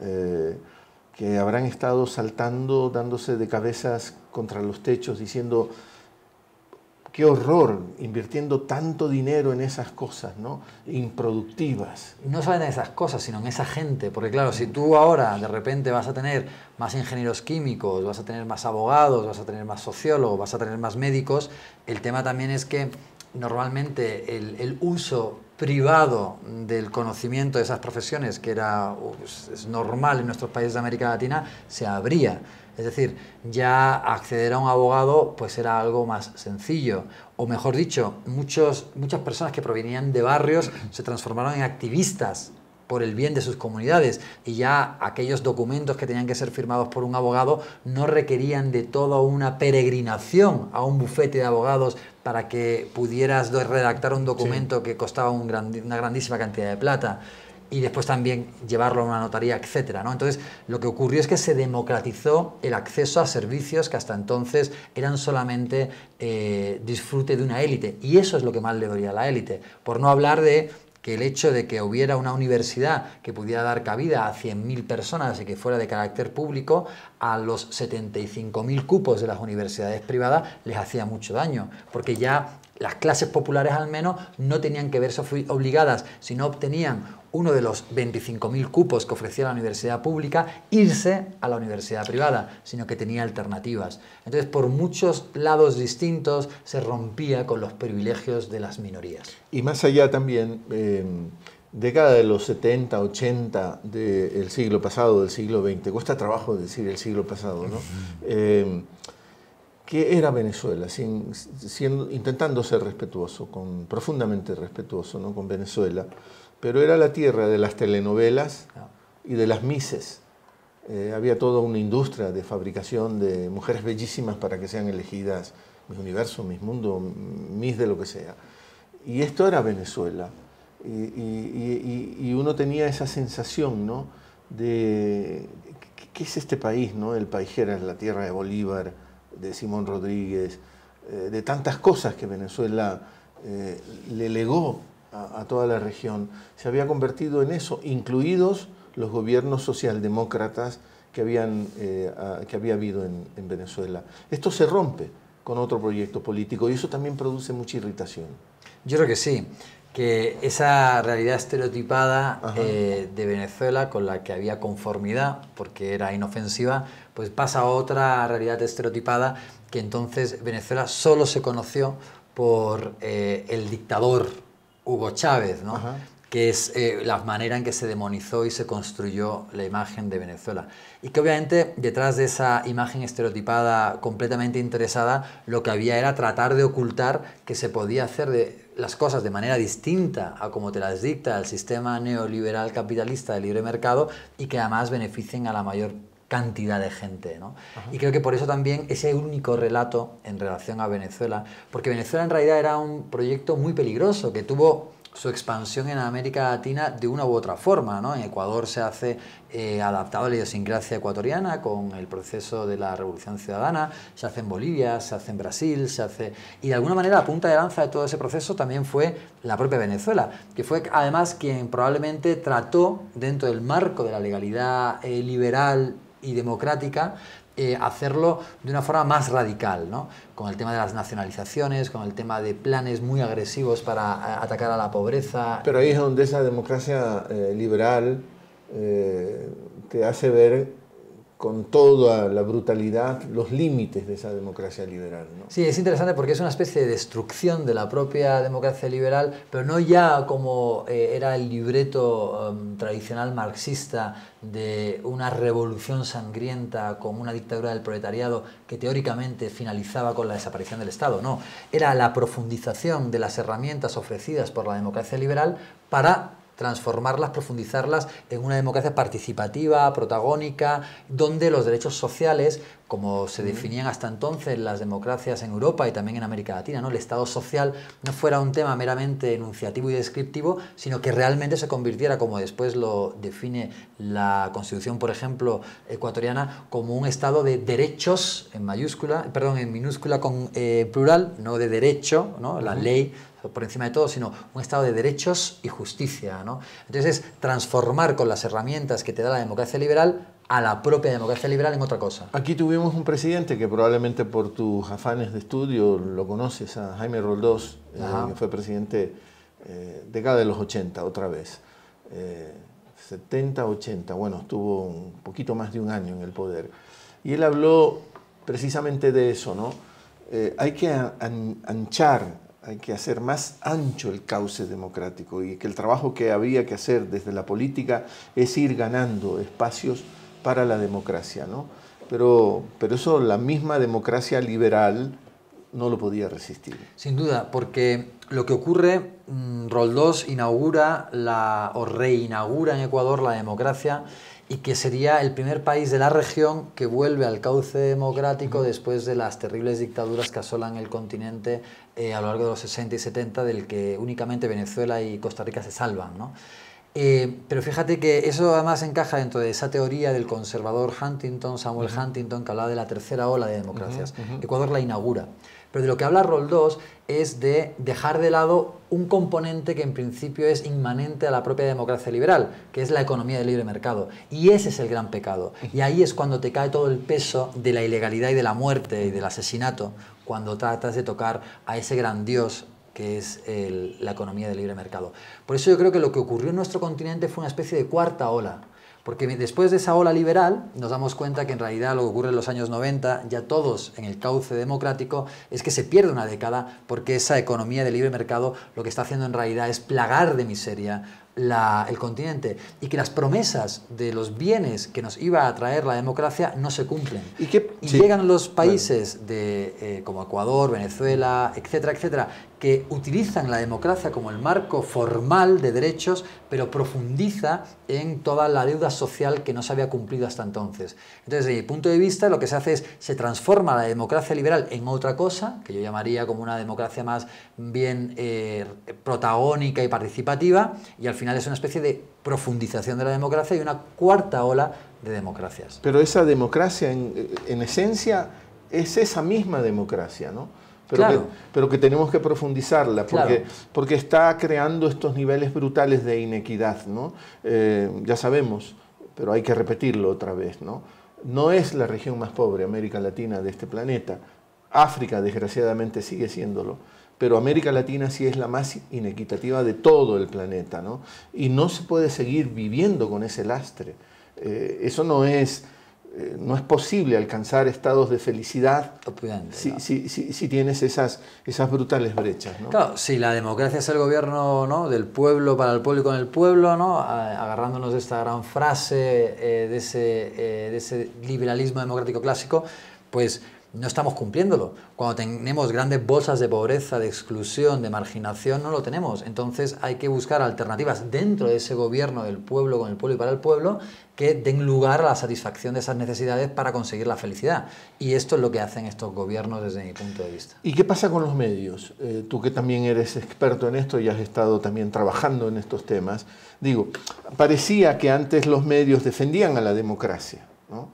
que habrán estado saltando, dándose de cabezas contra los techos, diciendo: qué horror, invirtiendo tanto dinero en esas cosas, ¿no? Improductivas. No solo en esas cosas, sino en esa gente. Porque claro, si tú ahora de repente vas a tener más ingenieros químicos, vas a tener más abogados, vas a tener más sociólogos, vas a tener más médicos, el tema también es que normalmente el uso privado del conocimiento de esas profesiones, que es normal en nuestros países de América Latina, se abría. Es decir, ya acceder a un abogado pues era algo más sencillo. O mejor dicho, muchas personas que provenían de barrios se transformaron en activistas por el bien de sus comunidades, y ya aquellos documentos que tenían que ser firmados por un abogado no requerían de toda una peregrinación a un bufete de abogados para que pudieras redactar un documento que costaba una grandísima cantidad de plata, y después también llevarlo a una notaría, etcétera, ¿no? Entonces, lo que ocurrió es que se democratizó el acceso a servicios que hasta entonces eran solamente disfrute de una élite, y eso es lo que más le dolía a la élite, por no hablar de que el hecho de que hubiera una universidad que pudiera dar cabida a 100.000 personas y que fuera de carácter público, a los 75.000 cupos de las universidades privadas les hacía mucho daño, porque ya las clases populares al menos no tenían que verse obligadas, si no obtenían uno de los 25.000 cupos que ofrecía la universidad pública, irse a la universidad privada, sino que tenía alternativas. Entonces, por muchos lados distintos se rompía con los privilegios de las minorías. Y más allá también, década de los 70, 80 del siglo pasado, del siglo XX, cuesta trabajo decir el siglo pasado, ¿no? ¿Qué era Venezuela? Intentando ser respetuoso, profundamente respetuoso, ¿no? Con Venezuela, pero era la tierra de las telenovelas y de las mises. Había toda una industria de fabricación de mujeres bellísimas para que sean elegidas Miss Universo, Miss Mundo, Miss de lo que sea. Y esto era Venezuela. Y uno tenía esa sensación, ¿no? De ¿qué es este país, ¿no? El país que era la tierra de Bolívar, de Simón Rodríguez, de tantas cosas que Venezuela le legó a toda la región. Se había convertido en eso, incluidos los gobiernos socialdemócratas que había habido en Venezuela. Esto se rompe con otro proyecto político y eso también produce mucha irritación. Yo creo que sí, que esa realidad estereotipada de Venezuela con la que había conformidad, porque era inofensiva, pues pasa a otra realidad estereotipada, que entonces Venezuela solo se conoció por el dictador Hugo Chávez, ¿no? Que es la manera en que se demonizó y se construyó la imagen de Venezuela. Y que obviamente detrás de esa imagen estereotipada completamente interesada, lo que había era tratar de ocultar que se podía hacer las cosas de manera distinta a como te las dicta el sistema neoliberal capitalista de libre mercado y que además beneficien a la mayor cantidad de gente, ¿no? Y creo que por eso también ese único relato en relación a Venezuela, porque Venezuela en realidad era un proyecto muy peligroso que tuvo su expansión en América Latina de una u otra forma, ¿no? En Ecuador se hace adaptado a la idiosincrasia ecuatoriana con el proceso de la Revolución Ciudadana, se hace en Bolivia, se hace en Brasil, se hace... Y de alguna manera la punta de lanza de todo ese proceso también fue la propia Venezuela, que fue además quien probablemente trató, dentro del marco de la legalidad liberal y democrática, hacerlo de una forma más radical, ¿no? Con el tema de las nacionalizaciones, con el tema de planes muy agresivos para atacar a la pobreza. Pero ahí es donde esa democracia liberal te hace ver con toda la brutalidad los límites de esa democracia liberal, ¿no? Sí, es interesante porque es una especie de destrucción de la propia democracia liberal, pero no ya como era el libreto tradicional marxista de una revolución sangrienta con una dictadura del proletariado que teóricamente finalizaba con la desaparición del Estado. No, era la profundización de las herramientas ofrecidas por la democracia liberal para transformarlas, profundizarlas en una democracia participativa, protagónica, donde los derechos sociales, como se definían hasta entonces las democracias en Europa y también en América Latina, ¿no? El Estado social no fuera un tema meramente enunciativo y descriptivo, sino que realmente se convirtiera, como después lo define la Constitución, por ejemplo, ecuatoriana, como un Estado de derechos, en minúscula con plural, no de derecho, ¿no? La ley por encima de todo, sino un Estado de derechos y justicia, ¿no? Entonces es transformar con las herramientas que te da la democracia liberal a la propia democracia liberal en otra cosa. Aquí tuvimos un presidente que probablemente por tus afanes de estudio lo conoces, a Jaime Roldós, que fue presidente década de los 80, otra vez. 70, 80, bueno, estuvo un poquito más de un año en el poder. Y él habló precisamente de eso, ¿no? Hay que anchar, hay que hacer más ancho el cauce democrático y que el trabajo que había que hacer desde la política es ir ganando espacios para la democracia, ¿no? Pero eso la misma democracia liberal no lo podía resistir. Sin duda, porque lo que ocurre, Roldós inaugura o reinaugura en Ecuador la democracia y que sería el primer país de la región que vuelve al cauce democrático después de las terribles dictaduras que asolan el continente a lo largo de los 60 y 70, del que únicamente Venezuela y Costa Rica se salvan, ¿no? Pero fíjate que eso además encaja dentro de esa teoría del conservador Huntington, Samuel Huntington, que hablaba de la tercera ola de democracias. Ecuador la inaugura. Pero de lo que habla Roldós es de dejar de lado un componente que en principio es inmanente a la propia democracia liberal, que es la economía del libre mercado. Y ese es el gran pecado. Y ahí es cuando te cae todo el peso de la ilegalidad y de la muerte y del asesinato, cuando tratas de tocar a ese gran dios que es la economía del libre mercado. Por eso yo creo que lo que ocurrió en nuestro continente fue una especie de cuarta ola. Porque después de esa ola liberal nos damos cuenta que en realidad lo que ocurre en los años 90, ya todos en el cauce democrático, es que se pierde una década porque esa economía de libre mercado lo que está haciendo en realidad es plagar de miseria el continente y que las promesas de los bienes que nos iba a traer la democracia no se cumplen. Y llegan los países como Ecuador, Venezuela, etcétera, etcétera, que utilizan la democracia como el marco formal de derechos, pero profundiza en toda la deuda social que no se había cumplido hasta entonces. Entonces, desde mi punto de vista, lo que se hace es, se transforma la democracia liberal en otra cosa, que yo llamaría como una democracia más bien protagónica y participativa, y al final es una especie de profundización de la democracia y una cuarta ola de democracias. Pero esa democracia, en esencia, es esa misma democracia, ¿no? Pero que tenemos que profundizarla, porque está creando estos niveles brutales de inequidad, ¿no? Ya sabemos, pero hay que repetirlo otra vez, ¿no? No es la región más pobre, América Latina, de este planeta. África, desgraciadamente, sigue siéndolo. Pero América Latina sí es la más inequitativa de todo el planeta, ¿no? Y no se puede seguir viviendo con ese lastre. Eso no es posible alcanzar estados de felicidad si tienes esas brutales brechas, ¿no? Claro, si la democracia es el gobierno, ¿no?, del pueblo, para el pueblo y con el pueblo, ¿no?, agarrándonos de esta gran frase de ese liberalismo democrático clásico, pues no estamos cumpliéndolo. Cuando tenemos grandes bolsas de pobreza, de exclusión, de marginación, no lo tenemos. Entonces hay que buscar alternativas dentro de ese gobierno del pueblo, con el pueblo y para el pueblo, que den lugar a la satisfacción de esas necesidades para conseguir la felicidad. Y esto es lo que hacen estos gobiernos desde mi punto de vista. ¿Y qué pasa con los medios? Tú que también eres experto en esto y has estado también trabajando en estos temas. Digo, parecía que antes los medios defendían a la democracia, ¿no?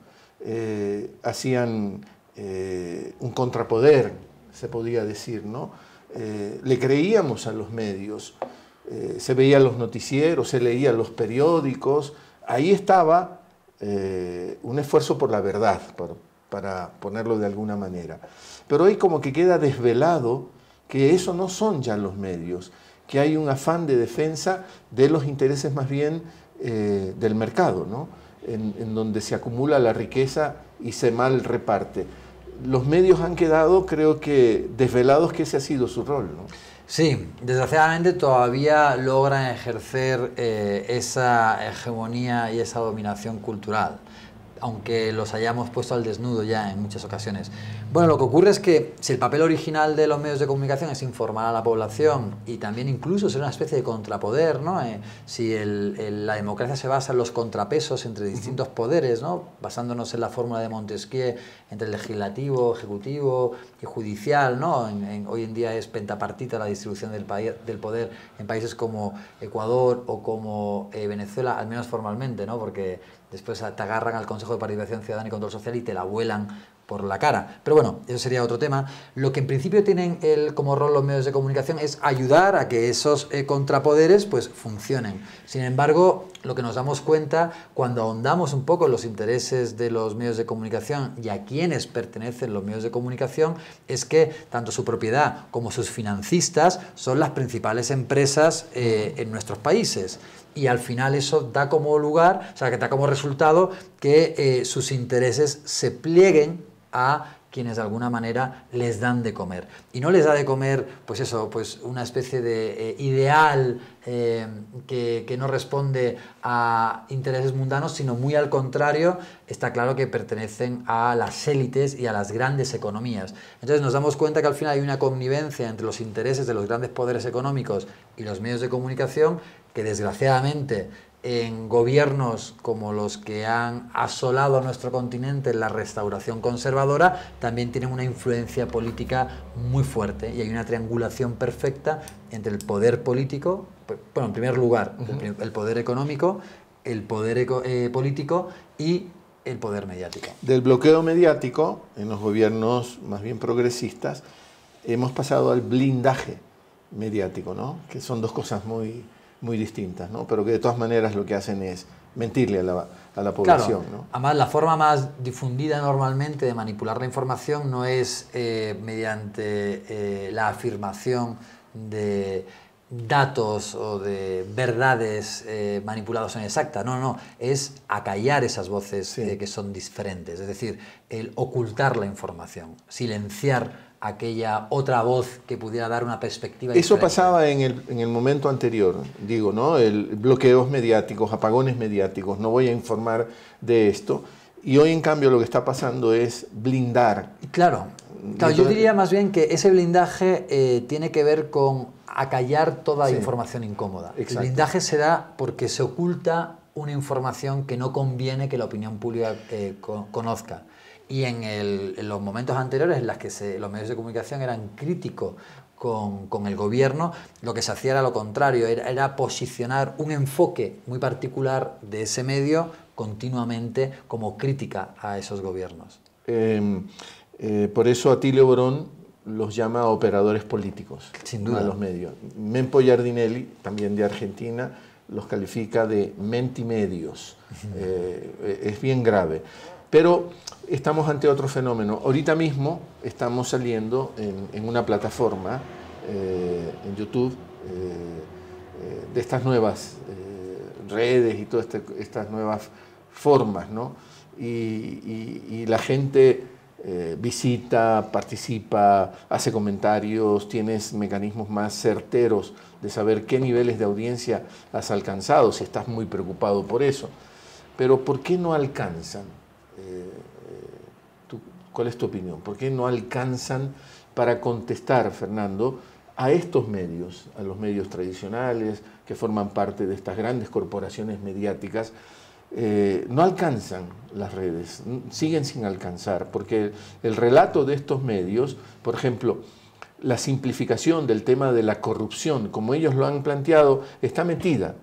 Hacían un contrapoder, se podía decir, ¿no? Le creíamos a los medios, se veían los noticieros, se leían los periódicos, ahí estaba un esfuerzo por la verdad, para ponerlo de alguna manera. Pero hoy como que queda desvelado que eso no son ya los medios, que hay un afán de defensa de los intereses más bien del mercado, ¿no? En donde se acumula la riqueza y se mal reparte. Los medios han quedado, creo que, desvelados que ese ha sido su rol, ¿no? Sí, desgraciadamente todavía logran ejercer esa hegemonía y esa dominación cultural, aunque los hayamos puesto al desnudo ya en muchas ocasiones. Bueno, lo que ocurre es que si el papel original de los medios de comunicación es informar a la población y también incluso ser una especie de contrapoder, ¿no? Si la democracia se basa en los contrapesos entre distintos poderes, ¿no?, basándonos en la fórmula de Montesquieu entre el legislativo, ejecutivo y judicial, ¿no? Hoy en día es pentapartita la distribución del poder en países como Ecuador o como Venezuela, al menos formalmente, ¿no?, porque después te agarran al Consejo de Participación Ciudadana y Control Social y te la vuelan por la cara. Pero bueno, eso sería otro tema. Lo que en principio tienen como rol los medios de comunicación es ayudar a que esos contrapoderes pues funcionen. Sin embargo, lo que nos damos cuenta cuando ahondamos un poco en los intereses de los medios de comunicación y a quiénes pertenecen los medios de comunicación es que tanto su propiedad como sus financistas son las principales empresas en nuestros países. Y al final eso da como lugar, o sea, que da como resultado que sus intereses se plieguen a quienes de alguna manera les dan de comer. Y no les da de comer, pues eso, pues una especie de ideal que no responde a intereses mundanos, sino muy al contrario, está claro que pertenecen a las élites y a las grandes economías. Entonces nos damos cuenta que al final hay una connivencia entre los intereses de los grandes poderes económicos y los medios de comunicación que desgraciadamente en gobiernos como los que han asolado a nuestro continente en la restauración conservadora también tienen una influencia política muy fuerte y hay una triangulación perfecta entre el poder político, bueno, en primer lugar, el poder económico, el poder político y el poder mediático. Del bloqueo mediático, en los gobiernos más bien progresistas, hemos pasado al blindaje mediático, ¿no? Que son dos cosas muy distintas, ¿no? Pero que de todas maneras lo que hacen es mentirle a la población, claro, ¿no? Además, la forma más difundida normalmente de manipular la información no es mediante la afirmación de datos o de verdades manipulados en exacta, no, es acallar esas voces sí, que son diferentes, es decir, el ocultar la información, silenciar aquella otra voz que pudiera dar una perspectiva Eso diferente. Pasaba en el momento anterior, digo, ¿no? Bloqueos mediáticos, apagones mediáticos, no voy a informar de esto. Y hoy, en cambio, lo que está pasando es blindar. Claro, yo diría más bien que ese blindaje tiene que ver con acallar toda sí, información incómoda. Exacto. El blindaje se da porque se oculta una información que no conviene que la opinión pública conozca. Y en los momentos anteriores en los que los medios de comunicación eran críticos con el gobierno, lo que se hacía era lo contrario, era posicionar un enfoque muy particular de ese medio continuamente como crítica a esos gobiernos. Por eso Atilio Borón los llama operadores políticos. Sin duda. A los medios. Mempo Giardinelli, también de Argentina, los califica de mentimedios. Es bien grave. Pero estamos ante otro fenómeno. Ahorita mismo estamos saliendo en una plataforma, en YouTube, de estas nuevas redes y todas estas nuevas formas, ¿no? Y la gente visita, participa, hace comentarios, tienes mecanismos más certeros de saber qué niveles de audiencia has alcanzado, si estás muy preocupado por eso. Pero ¿por qué no alcanzan? ¿Cuál es tu opinión? ¿Por qué no alcanzan para contestar, Fernando, a estos medios, a los medios tradicionales que forman parte de estas grandes corporaciones mediáticas? No alcanzan las redes, siguen sin alcanzar, porque el relato de estos medios, por ejemplo, la simplificación del tema de la corrupción, como ellos lo han planteado, está metida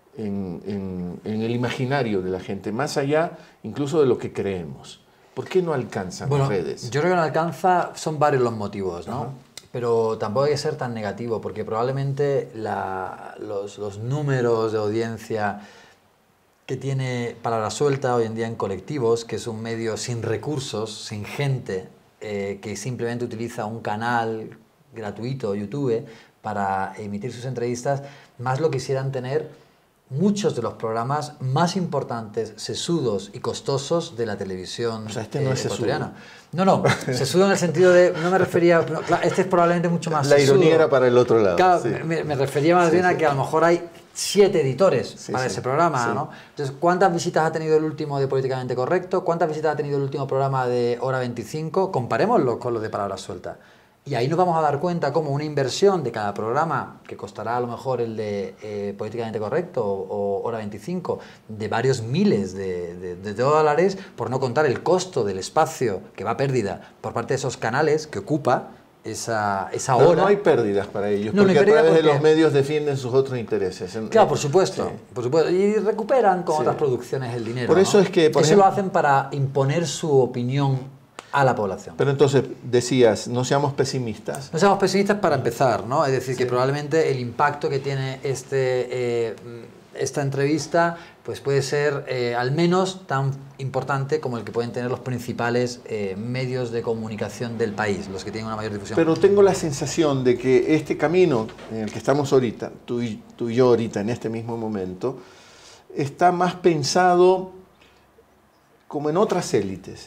en el imaginario de la gente, más allá incluso de lo que creemos. ¿Por qué no alcanzan las redes? Yo creo que no alcanza, son varios los motivos, ¿no? Pero tampoco hay que ser tan negativo, porque probablemente los números de audiencia que tiene Palabra Suelta hoy en día en colectivos, que es un medio sin recursos, sin gente, que simplemente utiliza un canal gratuito, YouTube, para emitir sus entrevistas, más lo quisieran tener muchos de los programas más importantes, sesudos y costosos de la televisión ecuatoriana. No, sesudo en el sentido de, no me refería, este es probablemente mucho más la sesudo. Ironía era para el otro lado. Claro, sí. me refería más bien a que a lo mejor hay 7 editores para ese programa, ¿no? Entonces, ¿cuántas visitas ha tenido el último de Políticamente Correcto? ¿Cuántas visitas ha tenido el último programa de Hora 25? Comparémoslo con los de Palabra Suelta. Y ahí nos vamos a dar cuenta cómo una inversión de cada programa, que costará a lo mejor el de Políticamente Correcto o Hora 25, de varios miles de dólares, por no contar el costo del espacio que va a pérdida por parte de esos canales que ocupa esa hora. No hay pérdidas para ellos, porque a través de los medios defienden sus otros intereses. Claro, por supuesto. Y recuperan con otras producciones el dinero. Por eso es que... Eso lo hacen para imponer su opinión a la población. Pero entonces decías, no seamos pesimistas. No seamos pesimistas para empezar, ¿no? Es decir, que probablemente el impacto que tiene esta entrevista pues puede ser al menos tan importante como el que pueden tener los principales medios de comunicación del país, los que tienen una mayor difusión. Pero tengo la sensación de que este camino en el que estamos ahorita, tú y yo ahorita en este mismo momento, está más pensado como en otras élites.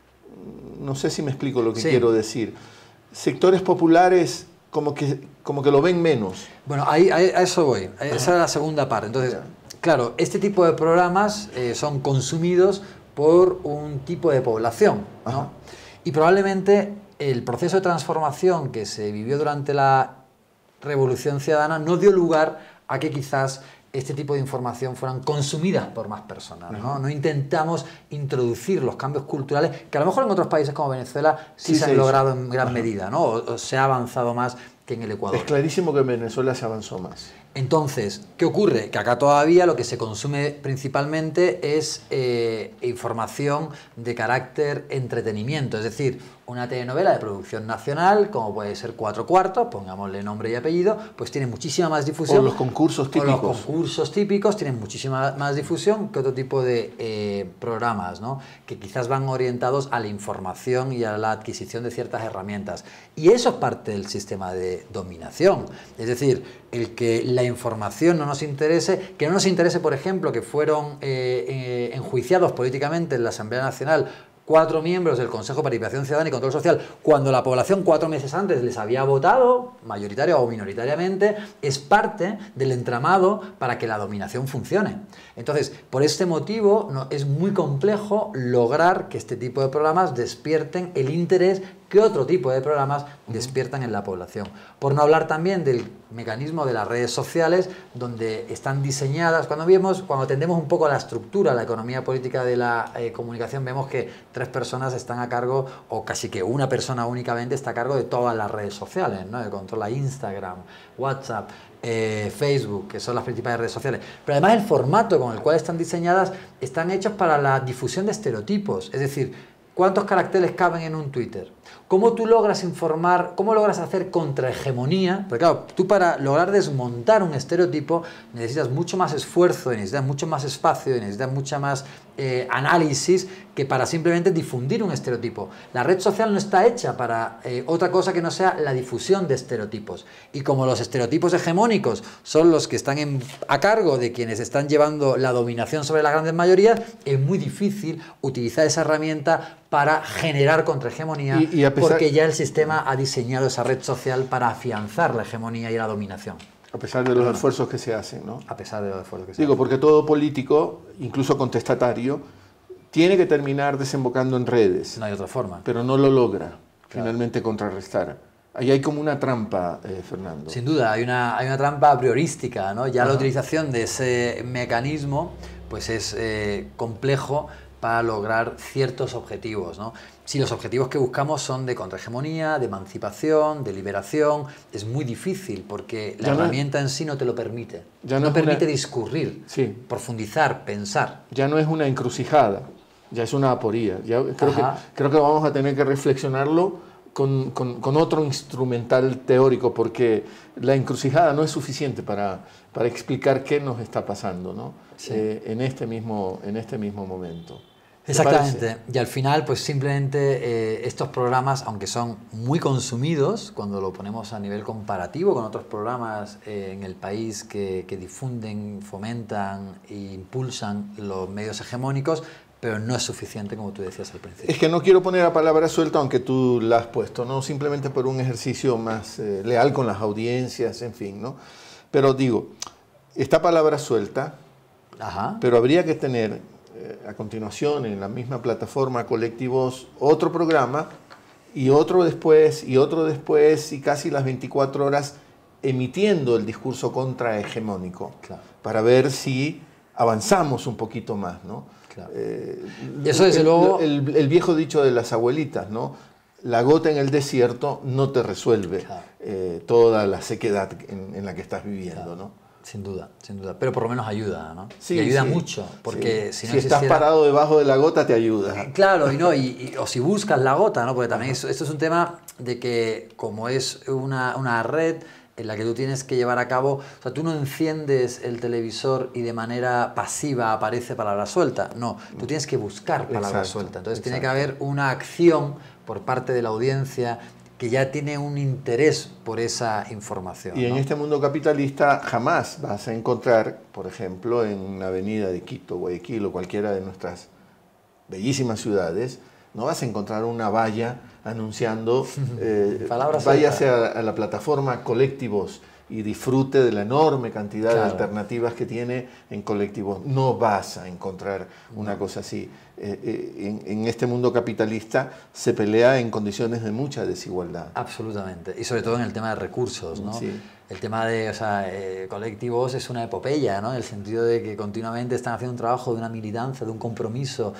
No sé si me explico lo que quiero decir. Sectores populares como que lo ven menos. Bueno, a eso voy. Esa es la segunda parte. Entonces, claro, este tipo de programas son consumidos por un tipo de población, ¿no? Y probablemente el proceso de transformación que se vivió durante la Revolución Ciudadana no dio lugar a que quizás este tipo de información fueran consumidas por más personas, ¿no? No intentamos introducir los cambios culturales que a lo mejor en otros países como Venezuela sí se han logrado en gran medida, ¿no? O se ha avanzado más que en el Ecuador. Es clarísimo que en Venezuela se avanzó más. Entonces, ¿qué ocurre? Que acá todavía lo que se consume principalmente es información de carácter entretenimiento, es decir, una telenovela de producción nacional, como puede ser Cuatro Cuartos, pongámosle nombre y apellido, pues tiene muchísima más difusión. O los concursos típicos. O los concursos típicos tienen muchísima más difusión que otro tipo de programas, ¿no? Que quizás van orientados a la información y a la adquisición de ciertas herramientas. Y eso es parte del sistema de dominación. Es decir, el que la información no nos interese, que no nos interese, por ejemplo, que fueron enjuiciados políticamente en la Asamblea Nacional 4 miembros del Consejo de Participación Ciudadana y Control Social, cuando la población 4 meses antes les había votado, mayoritaria o minoritariamente, es parte del entramado para que la dominación funcione. Entonces, por este motivo, es muy complejo lograr que este tipo de programas despierten el interés que otro tipo de programas despiertan en la población. Por no hablar también del mecanismo de las redes sociales, donde están diseñadas, cuando tendemos un poco a la estructura, la economía política de la comunicación, vemos que 3 personas están a cargo, o casi que una persona únicamente está a cargo de todas las redes sociales, ¿no? Que controla Instagram, WhatsApp, Facebook, que son las principales redes sociales. Pero además el formato con el cual están diseñadas están hechos para la difusión de estereotipos, es decir, ¿cuántos caracteres caben en un Twitter? ¿cómo tú logras informar, cómo logras hacer contrahegemonía? Porque claro, tú para lograr desmontar un estereotipo necesitas mucho más esfuerzo, necesitas mucho más espacio, necesitas mucha más análisis que para simplemente difundir un estereotipo. La red social no está hecha para otra cosa que no sea la difusión de estereotipos. Y como los estereotipos hegemónicos son los que están a cargo de quienes están llevando la dominación sobre las grandes mayorías, es muy difícil utilizar esa herramienta para generar contrahegemonía, porque ya el sistema ha diseñado esa red social para afianzar la hegemonía y la dominación. A pesar de los esfuerzos que se hacen, ¿no? A pesar de los esfuerzos que se hacen. Digo, porque todo político, incluso contestatario, tiene que terminar desembocando en redes. No hay otra forma. Pero no lo logra, finalmente, contrarrestar. Ahí hay como una trampa, Fernando. Sin duda, hay una trampa priorística, ¿no? Ya la utilización de ese mecanismo pues es complejo para lograr ciertos objetivos, ¿no? Si los objetivos que buscamos son de contrahegemonía, de emancipación, de liberación, es muy difícil porque la herramienta en sí no te lo permite. No permite discurrir, profundizar, pensar. Ya no es una encrucijada, ya es una aporía. Ya creo que vamos a tener que reflexionarlo con otro instrumental teórico, porque la encrucijada no es suficiente para explicar qué nos está pasando, ¿no? En este mismo momento. Exactamente, y al final pues simplemente estos programas, aunque son muy consumidos cuando lo ponemos a nivel comparativo con otros programas en el país que difunden, fomentan e impulsan los medios hegemónicos, pero no es suficiente, como tú decías al principio. Es que no quiero poner a palabra suelta, aunque tú la has puesto, ¿no? Simplemente por un ejercicio más leal con las audiencias, en fin, ¿no? Pero digo, esta palabra suelta, pero habría que tener a continuación en la misma plataforma Colectivos otro programa y otro después y casi las 24 horas emitiendo el discurso contrahegemónico, para ver si avanzamos un poquito más, ¿no? Eso desde luego... El viejo dicho de las abuelitas, ¿no? La gota en el desierto no te resuelve toda la sequedad en la que estás viviendo, ¿no? Sin duda, pero por lo menos ayuda, ¿no? Sí, y ayuda mucho, porque si no estás parado debajo de la gota te ayuda. Claro, o si buscas la gota, ¿no? Porque también esto es un tema de que como es una red en la que tú tienes que llevar a cabo, o sea, tú no enciendes el televisor y de manera pasiva aparece palabra suelta, no, tú tienes que buscar palabra suelta, entonces tiene que haber una acción por parte de la audiencia que ya tiene un interés por esa información. Y en este mundo capitalista jamás vas a encontrar, por ejemplo, en una avenida de Quito, Guayaquil o cualquiera de nuestras bellísimas ciudades, no vas a encontrar una valla anunciando váyase a la plataforma Colectivos y disfrute de la enorme cantidad de alternativas que tiene en Colectivos. No vas a encontrar una cosa así. En este mundo capitalista se pelea en condiciones de mucha desigualdad. Absolutamente. Y sobre todo en el tema de recursos, ¿no? Sí. El tema de Colectivos es una epopeya, ¿no? En el sentido de que continuamente están haciendo un trabajo de una militancia, de un compromiso,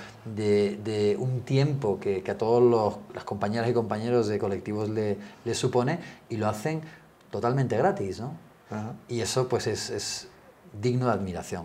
de un tiempo que a todos las compañeras y compañeros de Colectivos les supone, y lo hacen totalmente gratis, ¿no? Y eso pues es digno de admiración.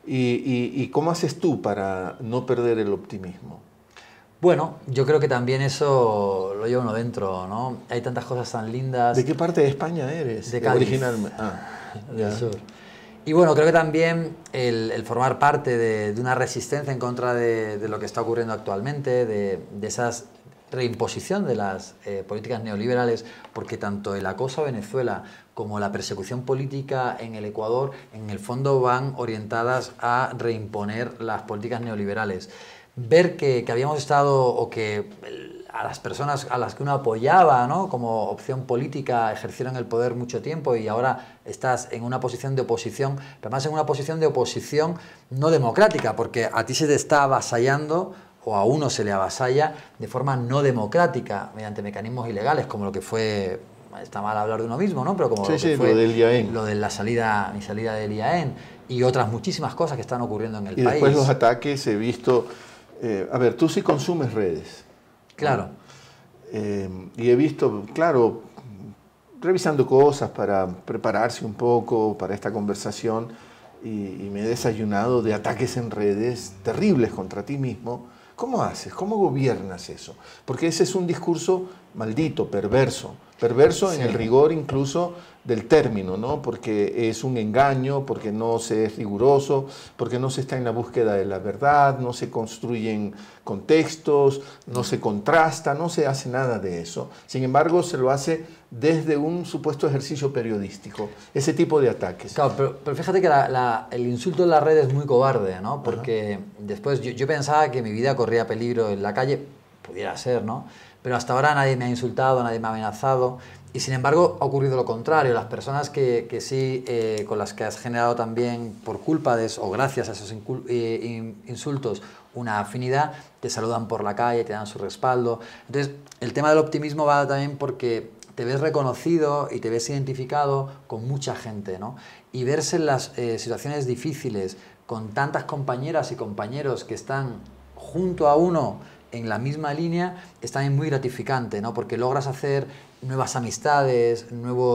¿Y cómo haces tú para no perder el optimismo? Bueno, yo creo que también eso lo lleva uno dentro, ¿no? Hay tantas cosas tan lindas. ¿De qué parte de España eres? De Cádiz. Originalmente. Del sur. Y bueno, creo que también el formar parte de una resistencia en contra de lo que está ocurriendo actualmente, de esas reimposición de las políticas neoliberales, porque tanto el acoso a Venezuela como la persecución política en el Ecuador, en el fondo van orientadas a reimponer las políticas neoliberales. Ver que habíamos estado, o que a las personas a las que uno apoyaba, ¿no?, como opción política, ejercieron el poder mucho tiempo y ahora estás en una posición de oposición, pero además en una posición de oposición no democrática, porque a ti se te está avasallando, o a uno se le avasalla de forma no democrática, mediante mecanismos ilegales, como lo que fue, está mal hablar de uno mismo, ¿no?, pero como lo que fue lo del IAEN. Lo de mi salida del IAEN, y otras muchísimas cosas que están ocurriendo en el país. Y después los ataques, he visto... a ver, tú sí consumes redes. Claro. Y he visto, claro, revisando cosas para prepararse un poco para esta conversación, y me he desayunado de ataques en redes terribles contra ti mismo, ¿Cómo haces? ¿Cómo gobiernas eso? Porque ese es un discurso maldito, perverso. Perverso en el rigor incluso del término, ¿no? Porque es un engaño, porque no se es riguroso, porque no se está en la búsqueda de la verdad, no se construyen contextos, no se contrasta, no se hace nada de eso. Sin embargo, se lo hace desde un supuesto ejercicio periodístico, ese tipo de ataques. Claro, pero fíjate que el insulto en la red es muy cobarde, ¿no? Porque después yo pensaba que mi vida corría peligro en la calle, pudiera ser, ¿no? Pero hasta ahora nadie me ha insultado, nadie me ha amenazado. Y sin embargo ha ocurrido lo contrario. Las personas que sí, con las que has generado también por culpa de eso, o gracias a esos insultos, una afinidad, te saludan por la calle, te dan su respaldo. Entonces, el tema del optimismo va también porque te ves reconocido y te ves identificado con mucha gente, ¿no? Y verse en las situaciones difíciles con tantas compañeras y compañeros que están junto a uno en la misma línea es también muy gratificante, ¿no? Porque logras hacer nuevas amistades,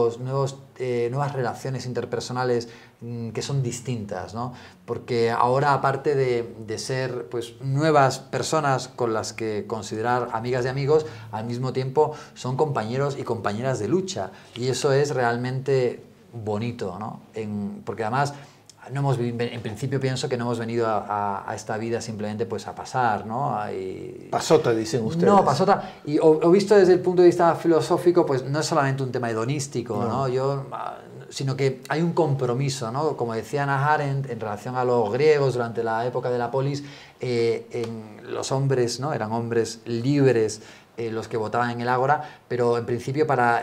nuevas relaciones interpersonales que son distintas, ¿no? Porque ahora, aparte de ser pues, nuevas personas con las que considerar amigas de amigos, al mismo tiempo son compañeros y compañeras de lucha. Y eso es realmente bonito, ¿no? Porque además, en principio pienso que no hemos venido a esta vida simplemente pues a pasar, ¿no? Pasota, dicen ustedes. No, pasota. Y o visto desde el punto de vista filosófico, pues no es solamente un tema hedonístico, ¿no? Sino que hay un compromiso, ¿no? Como decía Hannah Arendt, en relación a los griegos durante la época de la polis, los hombres, ¿no? Eran hombres libres los que votaban en el ágora, pero en principio para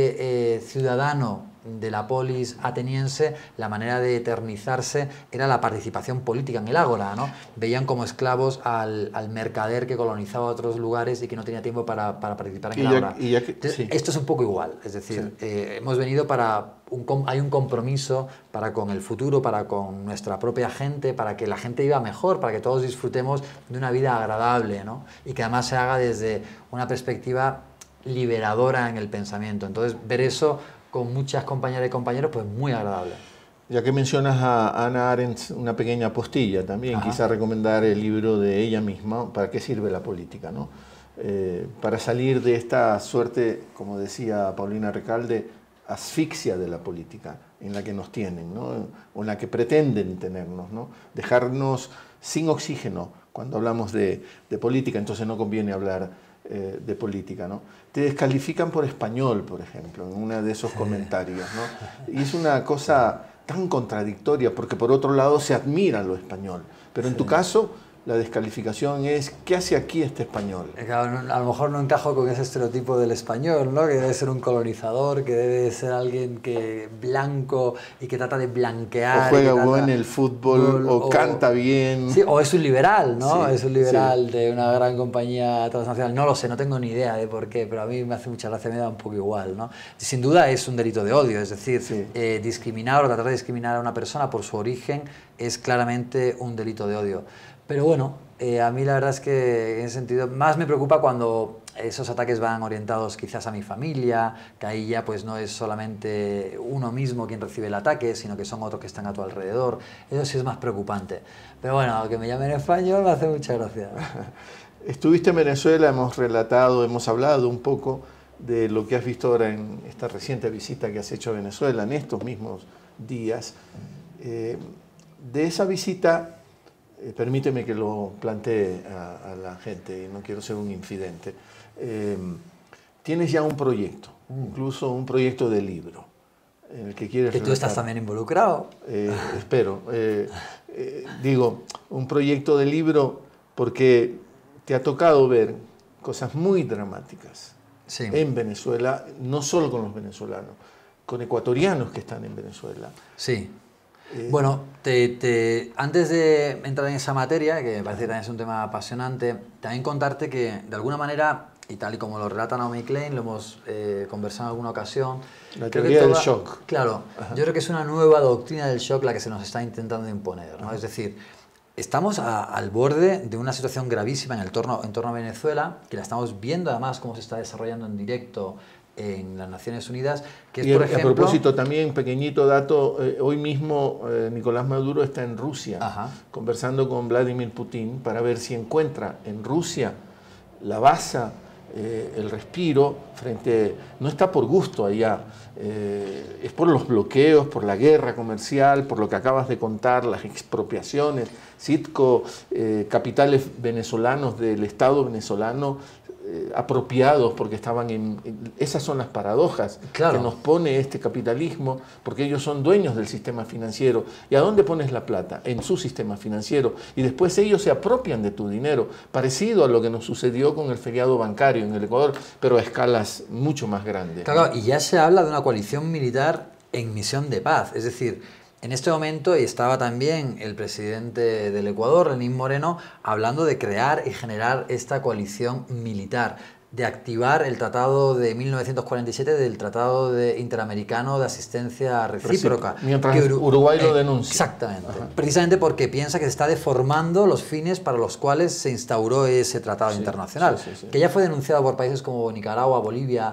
ese ciudadano de la polis ateniense, la manera de eternizarse era la participación política en el ágora, ¿no? Veían como esclavos al mercader que colonizaba otros lugares y que no tenía tiempo para participar en el ágora. Esto es un poco igual, es decir, hemos venido hay un compromiso para con el futuro, para con nuestra propia gente, para que la gente viva mejor, para que todos disfrutemos de una vida agradable, ¿no? Y que además se haga desde una perspectiva liberadora en el pensamiento. Entonces, ver eso con muchas compañeras y compañeros, pues muy agradable. Ya que mencionas a Hannah Arendt, una pequeña postilla también, quizá recomendar el libro de ella misma, ¿Para qué sirve la política?, ¿no? Para salir de esta suerte, como decía Paulina Recalde, asfixia de la política en la que nos tienen, ¿no? O en la que pretenden tenernos, ¿no? Dejarnos sin oxígeno cuando hablamos de política, entonces no conviene hablar de política, ¿no? Te descalifican por español, por ejemplo, en uno de esos comentarios, ¿no? Y es una cosa tan contradictoria, porque por otro lado se admira lo español, pero en tu caso la descalificación es ¿qué hace aquí este español? Claro, a lo mejor no encajo con ese estereotipo del español, ¿no? Que debe ser un colonizador, que debe ser alguien blanco y que trata de blanquear. O juega bueno en el fútbol, o canta bien. Sí, o es un liberal, ¿no? Sí, es un liberal de una gran compañía transnacional. No lo sé, no tengo ni idea de por qué, pero a mí me hace mucha gracia, me da un poco igual, ¿no? Sin duda es un delito de odio, es decir, discriminar o tratar de discriminar a una persona por su origen es claramente un delito de odio. Pero bueno, a mí la verdad es que en ese sentido más me preocupa cuando esos ataques van orientados quizás a mi familia, que ahí ya pues no es solamente uno mismo quien recibe el ataque, sino que son otros que están a tu alrededor. Eso sí es más preocupante. Pero bueno, que me llamen en español me hace mucha gracia. Estuviste en Venezuela, hemos relatado, hemos hablado un poco de lo que has visto ahora en esta reciente visita que has hecho a Venezuela, en estos mismos días. De esa visita, permíteme que lo plantee a la gente, y no quiero ser un infidente. Tienes ya un proyecto, incluso un proyecto de libro, en el que quieres ¿Que tú estás también involucrado? Espero. Digo, un proyecto de libro porque te ha tocado ver cosas muy dramáticas en Venezuela, no solo con los venezolanos, con ecuatorianos que están en Venezuela. Sí. Bueno, antes de entrar en esa materia, que me parece que también es un tema apasionante, también contarte que, de alguna manera, y tal y como lo relata Naomi Klein, lo hemos conversado en alguna ocasión... La teoría del shock. Claro, yo creo que es una nueva doctrina del shock la que se nos está intentando imponer, ¿no? Es decir, estamos al borde de una situación gravísima en torno a Venezuela, que la estamos viendo además cómo se está desarrollando en directo en las Naciones Unidas, que es, y por ejemplo... a propósito también, pequeñito dato, hoy mismo Nicolás Maduro está en Rusia, conversando con Vladimir Putin para ver si encuentra en Rusia la base, el respiro frente... No está por gusto allá, es por los bloqueos, por la guerra comercial, por lo que acabas de contar, las expropiaciones, Citco, capitales venezolanos del Estado venezolano, apropiados porque estaban esas son las paradojas que nos pone este capitalismo, porque ellos son dueños del sistema financiero. ¿Y a dónde pones la plata? En su sistema financiero, y después ellos se apropian de tu dinero, parecido a lo que nos sucedió con el feriado bancario en el Ecuador, pero a escalas mucho más grandes. Claro, y ya se habla de una coalición militar en misión de paz, es decir, en este momento, y estaba también el presidente del Ecuador, Lenín Moreno, hablando de crear y generar esta coalición militar, de activar el tratado de 1947 del Tratado Interamericano de Asistencia Recíproca. Mientras que Uruguay lo denuncia. Exactamente. Precisamente porque piensa que se está deformando los fines para los cuales se instauró ese tratado internacional, que ya fue denunciado por países como Nicaragua, Bolivia,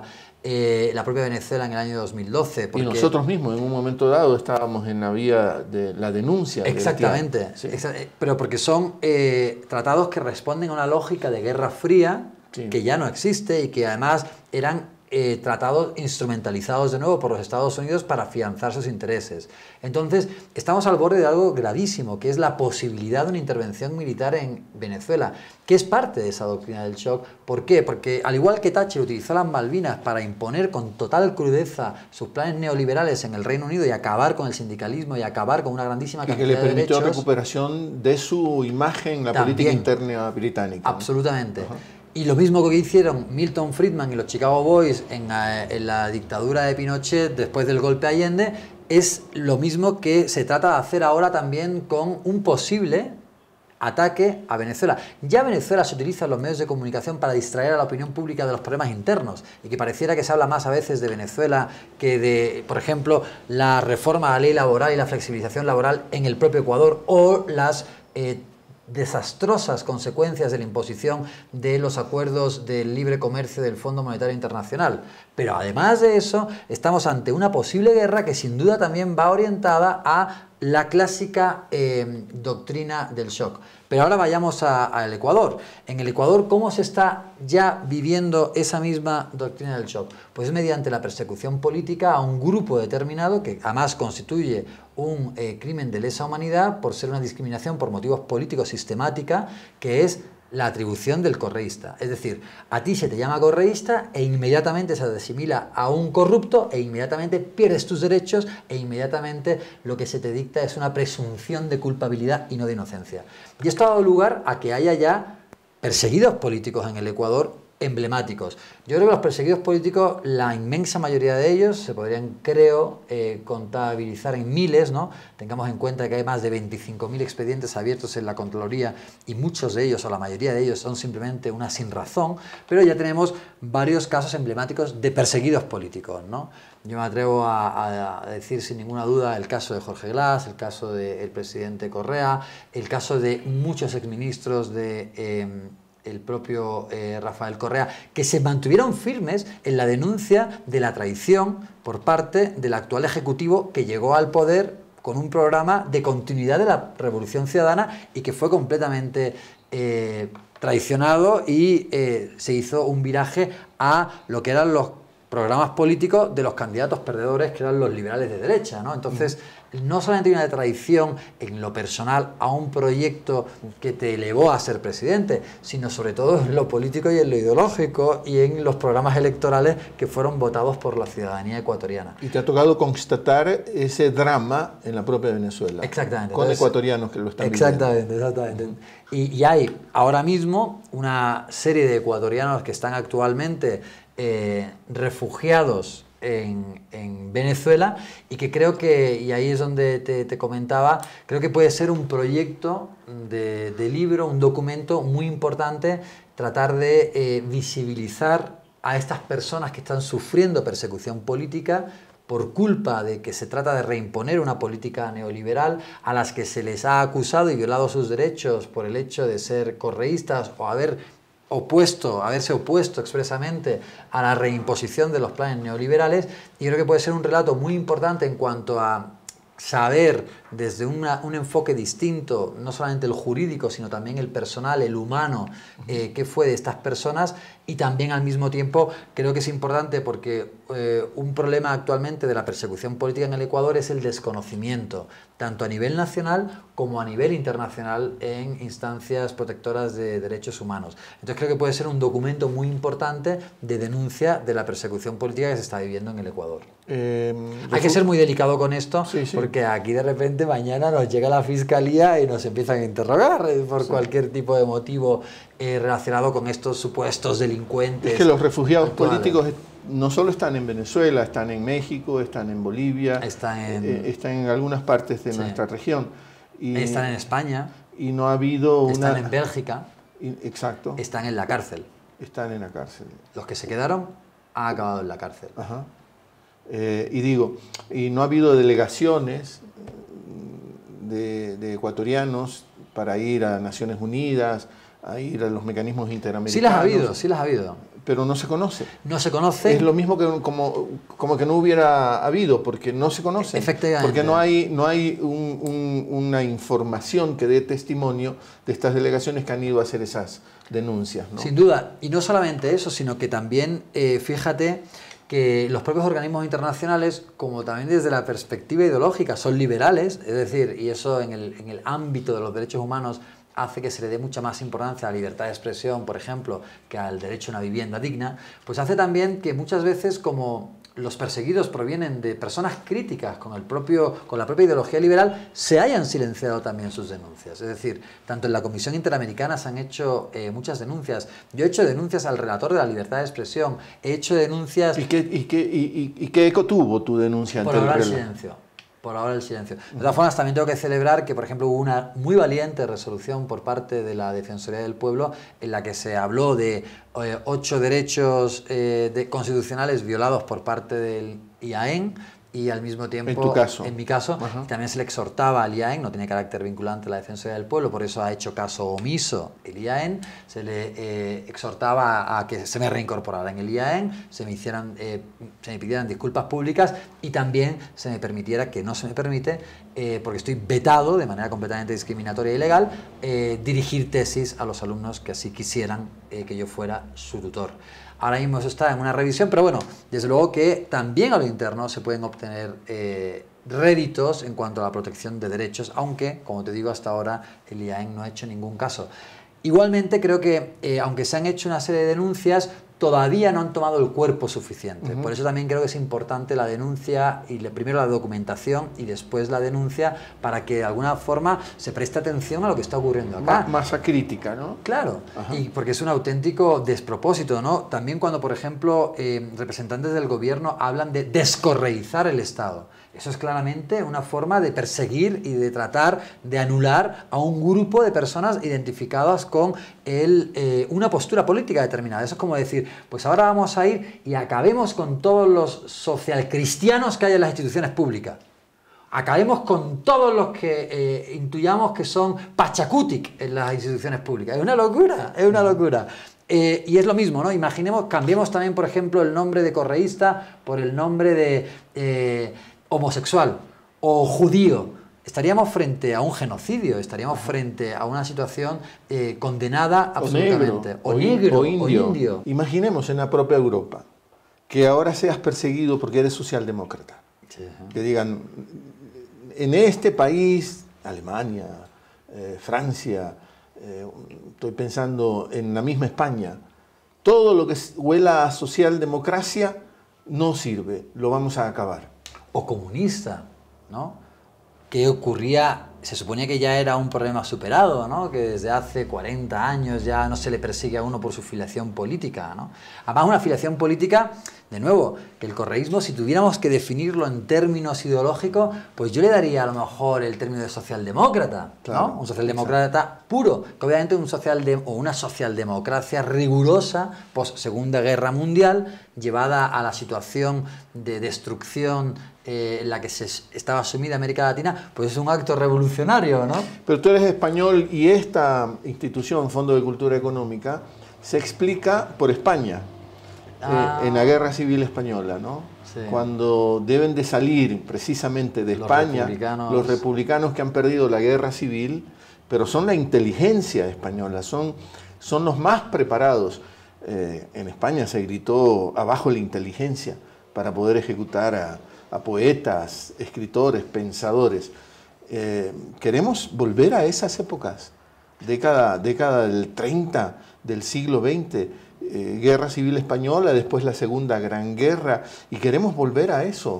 la propia Venezuela en el año 2012. Y nosotros mismos en un momento dado estábamos en la vía de la denuncia. Exactamente, pero porque son tratados que responden a una lógica de Guerra Fría que ya no existe y que además eran tratados instrumentalizados de nuevo por los Estados Unidos para afianzar sus intereses. Entonces, estamos al borde de algo gravísimo, que es la posibilidad de una intervención militar en Venezuela, que es parte de esa doctrina del shock. ¿Por qué? Porque al igual que Thatcher utilizó las Malvinas para imponer con total crudeza sus planes neoliberales en el Reino Unido y acabar con el sindicalismo y acabar con una grandísima cantidad de derechos... Y que le permitió recuperación de su imagen en la política interna británica. Absolutamente. Y lo mismo que hicieron Milton Friedman y los Chicago Boys en la dictadura de Pinochet después del golpe de Allende, es lo mismo que se trata de hacer ahora también con un posible ataque a Venezuela. Ya Venezuela se utiliza en los medios de comunicación para distraer a la opinión pública de los problemas internos, y que pareciera que se habla más a veces de Venezuela que de, por ejemplo, la reforma a la ley laboral y la flexibilización laboral en el propio Ecuador, o las desastrosas consecuencias de la imposición de los acuerdos de libre comercio del Fondo Monetario Internacional. Pero además de eso, estamos ante una posible guerra que sin duda también va orientada a la clásica doctrina del shock. Pero ahora vayamos al Ecuador. En el Ecuador, ¿cómo se está ya viviendo esa misma doctrina del shock? Pues mediante la persecución política a un grupo determinado que además constituye un crimen de lesa humanidad por ser una discriminación por motivos políticos sistemática, que es la atribución del correísta. Es decir, a ti se te llama correísta e inmediatamente se te asimila a un corrupto e inmediatamente pierdes tus derechos e inmediatamente lo que se te dicta es una presunción de culpabilidad y no de inocencia. Y esto ha dado lugar a que haya ya perseguidos políticos en el Ecuador emblemáticos. Yo creo que los perseguidos políticos, la inmensa mayoría de ellos, se podrían, creo, contabilizar en miles, ¿no? Tengamos en cuenta que hay más de 25.000 expedientes abiertos en la Contraloría y muchos de ellos, o la mayoría de ellos, son simplemente una sinrazón, pero ya tenemos varios casos emblemáticos de perseguidos políticos, ¿no? Yo me atrevo a decir sin ninguna duda el caso de Jorge Glass, el caso del presidente Correa, el caso de muchos exministros de... el propio Rafael Correa, que se mantuvieron firmes en la denuncia de la traición por parte del actual Ejecutivo, que llegó al poder con un programa de continuidad de la Revolución Ciudadana y que fue completamente traicionado, y se hizo un viraje a lo que eran los programas políticos de los candidatos perdedores, que eran los liberales de derecha, ¿no? Entonces, no solamente hay una traición en lo personal a un proyecto que te elevó a ser presidente, sino sobre todo en lo político y en lo ideológico y en los programas electorales que fueron votados por la ciudadanía ecuatoriana. Y te ha tocado constatar ese drama en la propia Venezuela. Exactamente. Con ecuatorianos que lo están viviendo. Exactamente. Y hay ahora mismo una serie de ecuatorianos que están actualmente refugiados en Venezuela, y que creo que, y ahí es donde te comentaba, creo que puede ser un proyecto de libro, un documento muy importante, tratar de visibilizar a estas personas que están sufriendo persecución política por culpa de que se trata de reimponer una política neoliberal, a las que se les ha acusado y violado sus derechos por el hecho de ser correístas o haber haberse opuesto expresamente a la reimposición de los planes neoliberales, y creo que puede ser un relato muy importante en cuanto a saber desde un enfoque distinto, no solamente el jurídico, sino también el personal, el humano, qué fue de estas personas, y también al mismo tiempo creo que es importante porque un problema actualmente de la persecución política en el Ecuador es el desconocimiento, tanto a nivel nacional como a nivel internacional en instancias protectoras de derechos humanos. Entonces creo que puede ser un documento muy importante de denuncia de la persecución política que se está viviendo en el Ecuador. Hay que ser muy delicado con esto, sí, porque aquí de repente mañana nos llega la fiscalía y nos empiezan a interrogar por cualquier tipo de motivo relacionado con estos supuestos delincuentes. Es que los refugiados políticos no solo están en Venezuela, están en México, están en Bolivia, están en algunas partes de nuestra región. Y están en España. Y no ha habido están en Bélgica. Exacto. Están en la cárcel. Están en la cárcel. Los que se quedaron han acabado en la cárcel. Ajá. Y no ha habido delegaciones de ecuatorianos para ir a Naciones Unidas, a ir a los mecanismos interamericanos. Sí las ha habido. Pero no se conoce. No se conoce. Es lo mismo que como que no hubiera habido, porque no se conoce. Efectivamente. Porque no hay una información que dé testimonio de estas delegaciones que han ido a hacer esas denuncias, ¿no? Sin duda. Y no solamente eso, sino que también, fíjate, que los propios organismos internacionales, como también desde la perspectiva ideológica, son liberales, es decir, y eso en el ámbito de los derechos humanos hace que se le dé mucha más importancia a la libertad de expresión, por ejemplo, que al derecho a una vivienda digna, pues hace también que muchas veces, como los perseguidos provienen de personas críticas con la propia ideología liberal, se hayan silenciado también sus denuncias. Es decir, tanto en la Comisión Interamericana se han hecho muchas denuncias. Yo he hecho denuncias al relator de la libertad de expresión, he hecho denuncias... ¿Y qué eco tuvo tu denuncia ante el reloj? Por ahora el silencio. De todas formas, también tengo que celebrar que, por ejemplo, hubo una muy valiente resolución por parte de la Defensoría del Pueblo en la que se habló de 8 derechos constitucionales violados por parte del IAEN, y al mismo tiempo, en mi caso, también se le exhortaba al IAEN, no tiene carácter vinculante la Defensoría del Pueblo, por eso ha hecho caso omiso el IAEN, se le exhortaba a que se me reincorporara en el IAEN, se me pidieran disculpas públicas y también se me permitiera, que no se me permite, porque estoy vetado de manera completamente discriminatoria e ilegal, dirigir tesis a los alumnos que así quisieran que yo fuera su tutor. Ahora mismo eso está en una revisión, pero bueno, desde luego que también a lo interno se pueden obtener réditos en cuanto a la protección de derechos, aunque, como te digo, hasta ahora el IAEN no ha hecho ningún caso. Igualmente creo que, aunque se han hecho una serie de denuncias, todavía no han tomado el cuerpo suficiente. Por eso también creo que es importante la denuncia, y primero la documentación y después la denuncia, para que de alguna forma se preste atención a lo que está ocurriendo acá. Masa crítica, ¿no? Claro, y porque es un auténtico despropósito, ¿no? También cuando, por ejemplo, representantes del gobierno hablan de descorreizar el Estado. Eso es claramente una forma de perseguir y de tratar de anular a un grupo de personas identificadas con una postura política determinada. Eso es como decir, pues ahora vamos a ir y acabemos con todos los socialcristianos que hay en las instituciones públicas. Acabemos con todos los que intuyamos que son pachacutic en las instituciones públicas. Es una locura, es una locura. Y es lo mismo, ¿no? Imaginemos, cambiemos también, por ejemplo, el nombre de correísta por el nombre de homosexual o judío. Estaríamos frente a un genocidio, estaríamos frente a una situación condenada absolutamente. O negro, o indio. Imaginemos en la propia Europa que ahora seas perseguido porque eres socialdemócrata. Sí. Que digan, en este país, Alemania, Francia, estoy pensando en la misma España, todo lo que huela a socialdemocracia no sirve, lo vamos a acabar. O comunista, ¿no? Que ocurría, se suponía que ya era un problema superado, ¿no? Que desde hace 40 años ya no se le persigue a uno por su filiación política, ¿no? Además, una filiación política de nuevo, que el correísmo, si tuviéramos que definirlo en términos ideológicos, pues yo le daría a lo mejor el término de socialdemócrata, claro, ¿no? Un socialdemócrata puro, que obviamente una socialdemocracia rigurosa post Segunda Guerra Mundial, llevada a la situación de destrucción en la que estaba sumida América Latina, pues es un acto revolucionario, ¿no? Pero tú eres español y esta institución, Fondo de Cultura Económica, se explica por España, en la Guerra Civil Española, ¿no? Sí. Cuando deben de salir precisamente de España los republicanos que han perdido la Guerra Civil, pero son la inteligencia española, son los más preparados. En España se gritó abajo la inteligencia para poder ejecutar a poetas, escritores, pensadores. ¿Queremos volver a esas épocas? Década del 30 del siglo XX, Guerra Civil Española, después la Segunda Gran Guerra, y queremos volver a eso.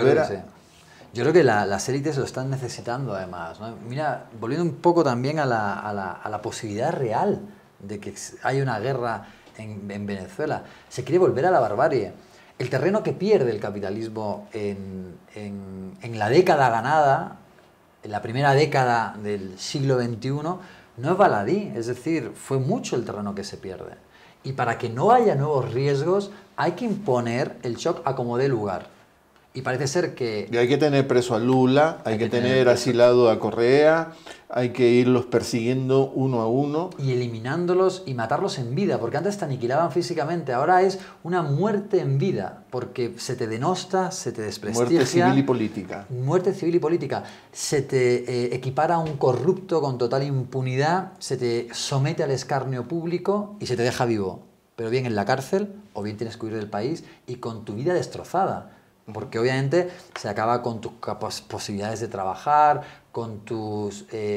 Yo creo que las élites lo están necesitando además, ¿no? Mira, volviendo un poco también a la posibilidad real de que haya una guerra en Venezuela, se quiere volver a la barbarie. El terreno que pierde el capitalismo en la década ganada, en la primera década del siglo XXI, no es baladí, es decir, fue mucho el terreno que se pierde. Y para que no haya nuevos riesgos, hay que imponer el shock a como dé lugar. Y parece ser que... Y hay que tener preso a Lula, hay que tener asilado a Correa, hay que irlos persiguiendo uno a uno. Y eliminándolos y matarlos en vida, porque antes te aniquilaban físicamente, ahora es una muerte en vida, porque se te denosta, se te desprestigia. Muerte civil y política. Muerte civil y política. Se te equipara a un corrupto con total impunidad, se te somete al escarnio público y se te deja vivo. Pero bien en la cárcel, o bien tienes que huir del país y con tu vida destrozada. Porque obviamente se acaba con tus posibilidades de trabajar, con tu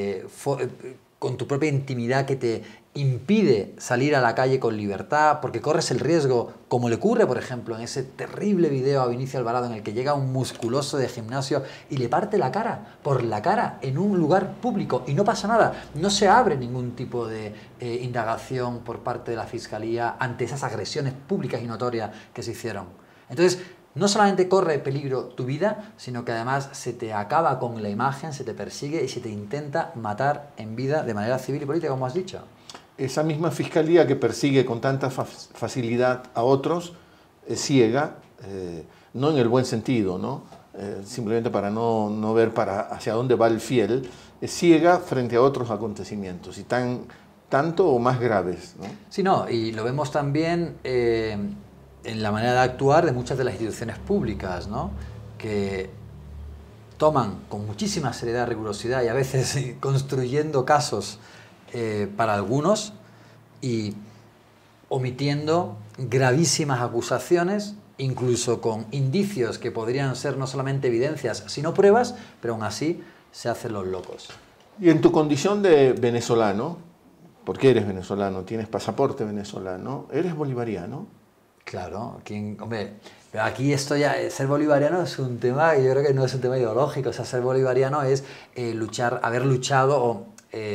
propia intimidad que te impide salir a la calle con libertad, porque corres el riesgo, como le ocurre, por ejemplo, en ese terrible video a Vinicio Alvarado en el que llega un musculoso de gimnasio y le parte la cara, por la cara, en un lugar público, y no pasa nada, no se abre ningún tipo de indagación por parte de la Fiscalía ante esas agresiones públicas y notorias que se hicieron. Entonces, no solamente corre peligro tu vida, sino que además se te acaba con la imagen, se te persigue y se te intenta matar en vida de manera civil y política, como has dicho. Esa misma fiscalía que persigue con tanta facilidad a otros es ciega, no en el buen sentido, ¿no? Simplemente para no ver hacia dónde va el fiel, es ciega frente a otros acontecimientos y tanto o más graves, ¿no? Sí, no, y lo vemos también en la manera de actuar de muchas de las instituciones públicas, ¿no? Que toman con muchísima seriedad, rigurosidad y a veces construyendo casos para algunos y omitiendo gravísimas acusaciones, incluso con indicios que podrían ser no solamente evidencias, sino pruebas, pero aún así se hacen los locos. Y en tu condición de venezolano, porque eres venezolano, tienes pasaporte venezolano, ¿eres bolivariano? Claro, hombre, pero aquí esto ya, ser bolivariano es un tema, yo creo que no es un tema ideológico, o sea, ser bolivariano es haber luchado o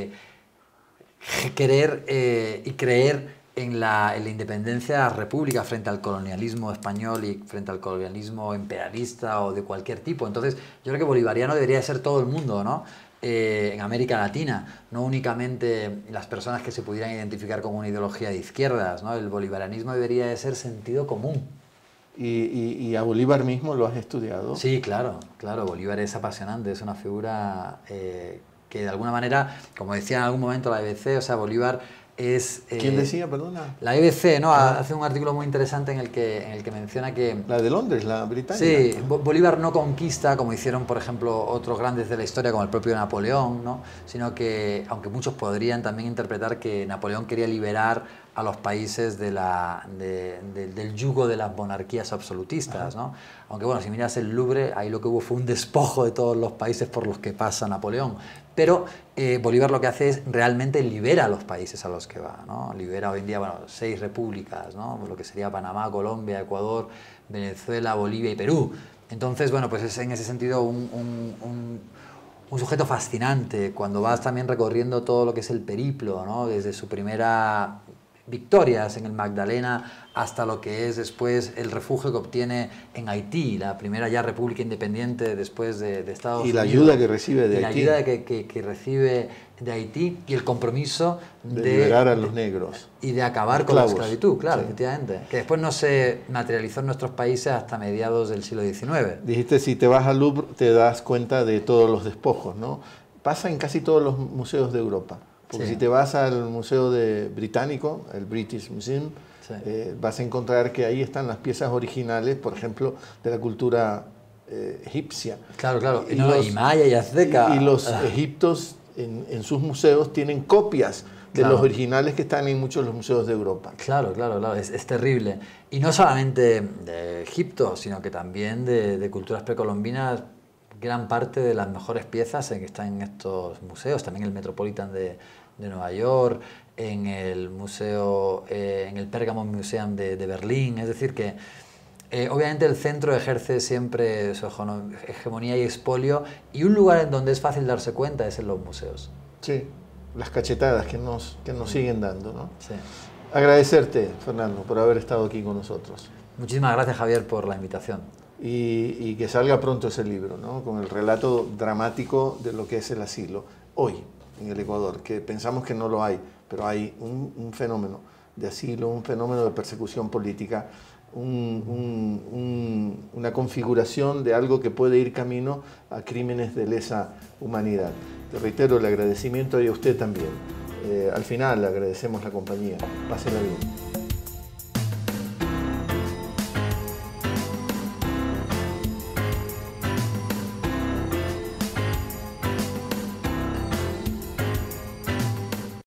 querer y creer en la independencia de la República frente al colonialismo español y frente al colonialismo imperialista o de cualquier tipo. Entonces, yo creo que bolivariano debería ser todo el mundo, ¿no? En América Latina, no únicamente las personas que se pudieran identificar con una ideología de izquierdas, ¿no? El bolivarianismo debería de ser sentido común. ¿Y a Bolívar mismo lo has estudiado? Sí, claro, Bolívar es apasionante, es una figura que de alguna manera, como decía en algún momento la BBC, o sea, Bolívar es... ¿Quién decía, perdona? La BBC, ¿no? Hace un artículo muy interesante en el que menciona que... La de Londres, la británica. Sí, Bolívar no conquista, como hicieron, por ejemplo, otros grandes de la historia, como el propio Napoleón, ¿no? Sino que, aunque muchos podrían también interpretar que Napoleón quería liberar a los países del yugo de las monarquías absolutistas, ¿no? Aunque bueno, si miras el Louvre, ahí lo que hubo fue un despojo de todos los países por los que pasa Napoleón. Pero Bolívar lo que hace es realmente libera a los países a los que va, ¿no? Libera hoy en día, bueno, 6 repúblicas, ¿no? Lo que sería Panamá, Colombia, Ecuador, Venezuela, Bolivia y Perú. Entonces, bueno, pues es en ese sentido un sujeto fascinante cuando vas también recorriendo todo lo que es el periplo, ¿no? Desde su primera victorias en el Magdalena hasta lo que es después el refugio que obtiene en Haití, la primera ya república independiente después de Estados Unidos. Y la ayuda que recibe de Haití. Y la ayuda que recibe de Haití y el compromiso de liberar a los negros. Y de acabar con la esclavitud, claro, efectivamente. Que después no se materializó en nuestros países hasta mediados del siglo XIX. Dijiste, si te vas al Louvre te das cuenta de todos los despojos, ¿no? Pasa en casi todos los museos de Europa. Porque si te vas al Museo Británico, el British Museum, vas a encontrar que ahí están las piezas originales, por ejemplo, de la cultura egipcia. Claro, claro. Y maya y azteca. Y los egiptos en sus museos tienen copias de los originales que están en muchos de los museos de Europa. Claro, claro, claro. Es terrible. Y no solamente de Egipto, sino que también de culturas precolombinas. Gran parte de las mejores piezas que están en estos museos, también el Metropolitan de Nueva York, en el museo, en el Pergamon Museum de Berlín. Es decir que obviamente el centro ejerce siempre su hegemonía y expolio, y un lugar en donde es fácil darse cuenta es en los museos. Sí, las cachetadas que nos siguen dando, ¿no? Sí. Agradecerte, Fernando, por haber estado aquí con nosotros. Muchísimas gracias, Javier, por la invitación. Y que salga pronto ese libro, ¿no? Con el relato dramático de lo que es el asilo hoy en el Ecuador, que pensamos que no lo hay, pero hay un fenómeno de asilo, un fenómeno de persecución política, una configuración de algo que puede ir camino a crímenes de lesa humanidad. Te reitero el agradecimiento y a usted también. Al final agradecemos la compañía. Pásenla bien.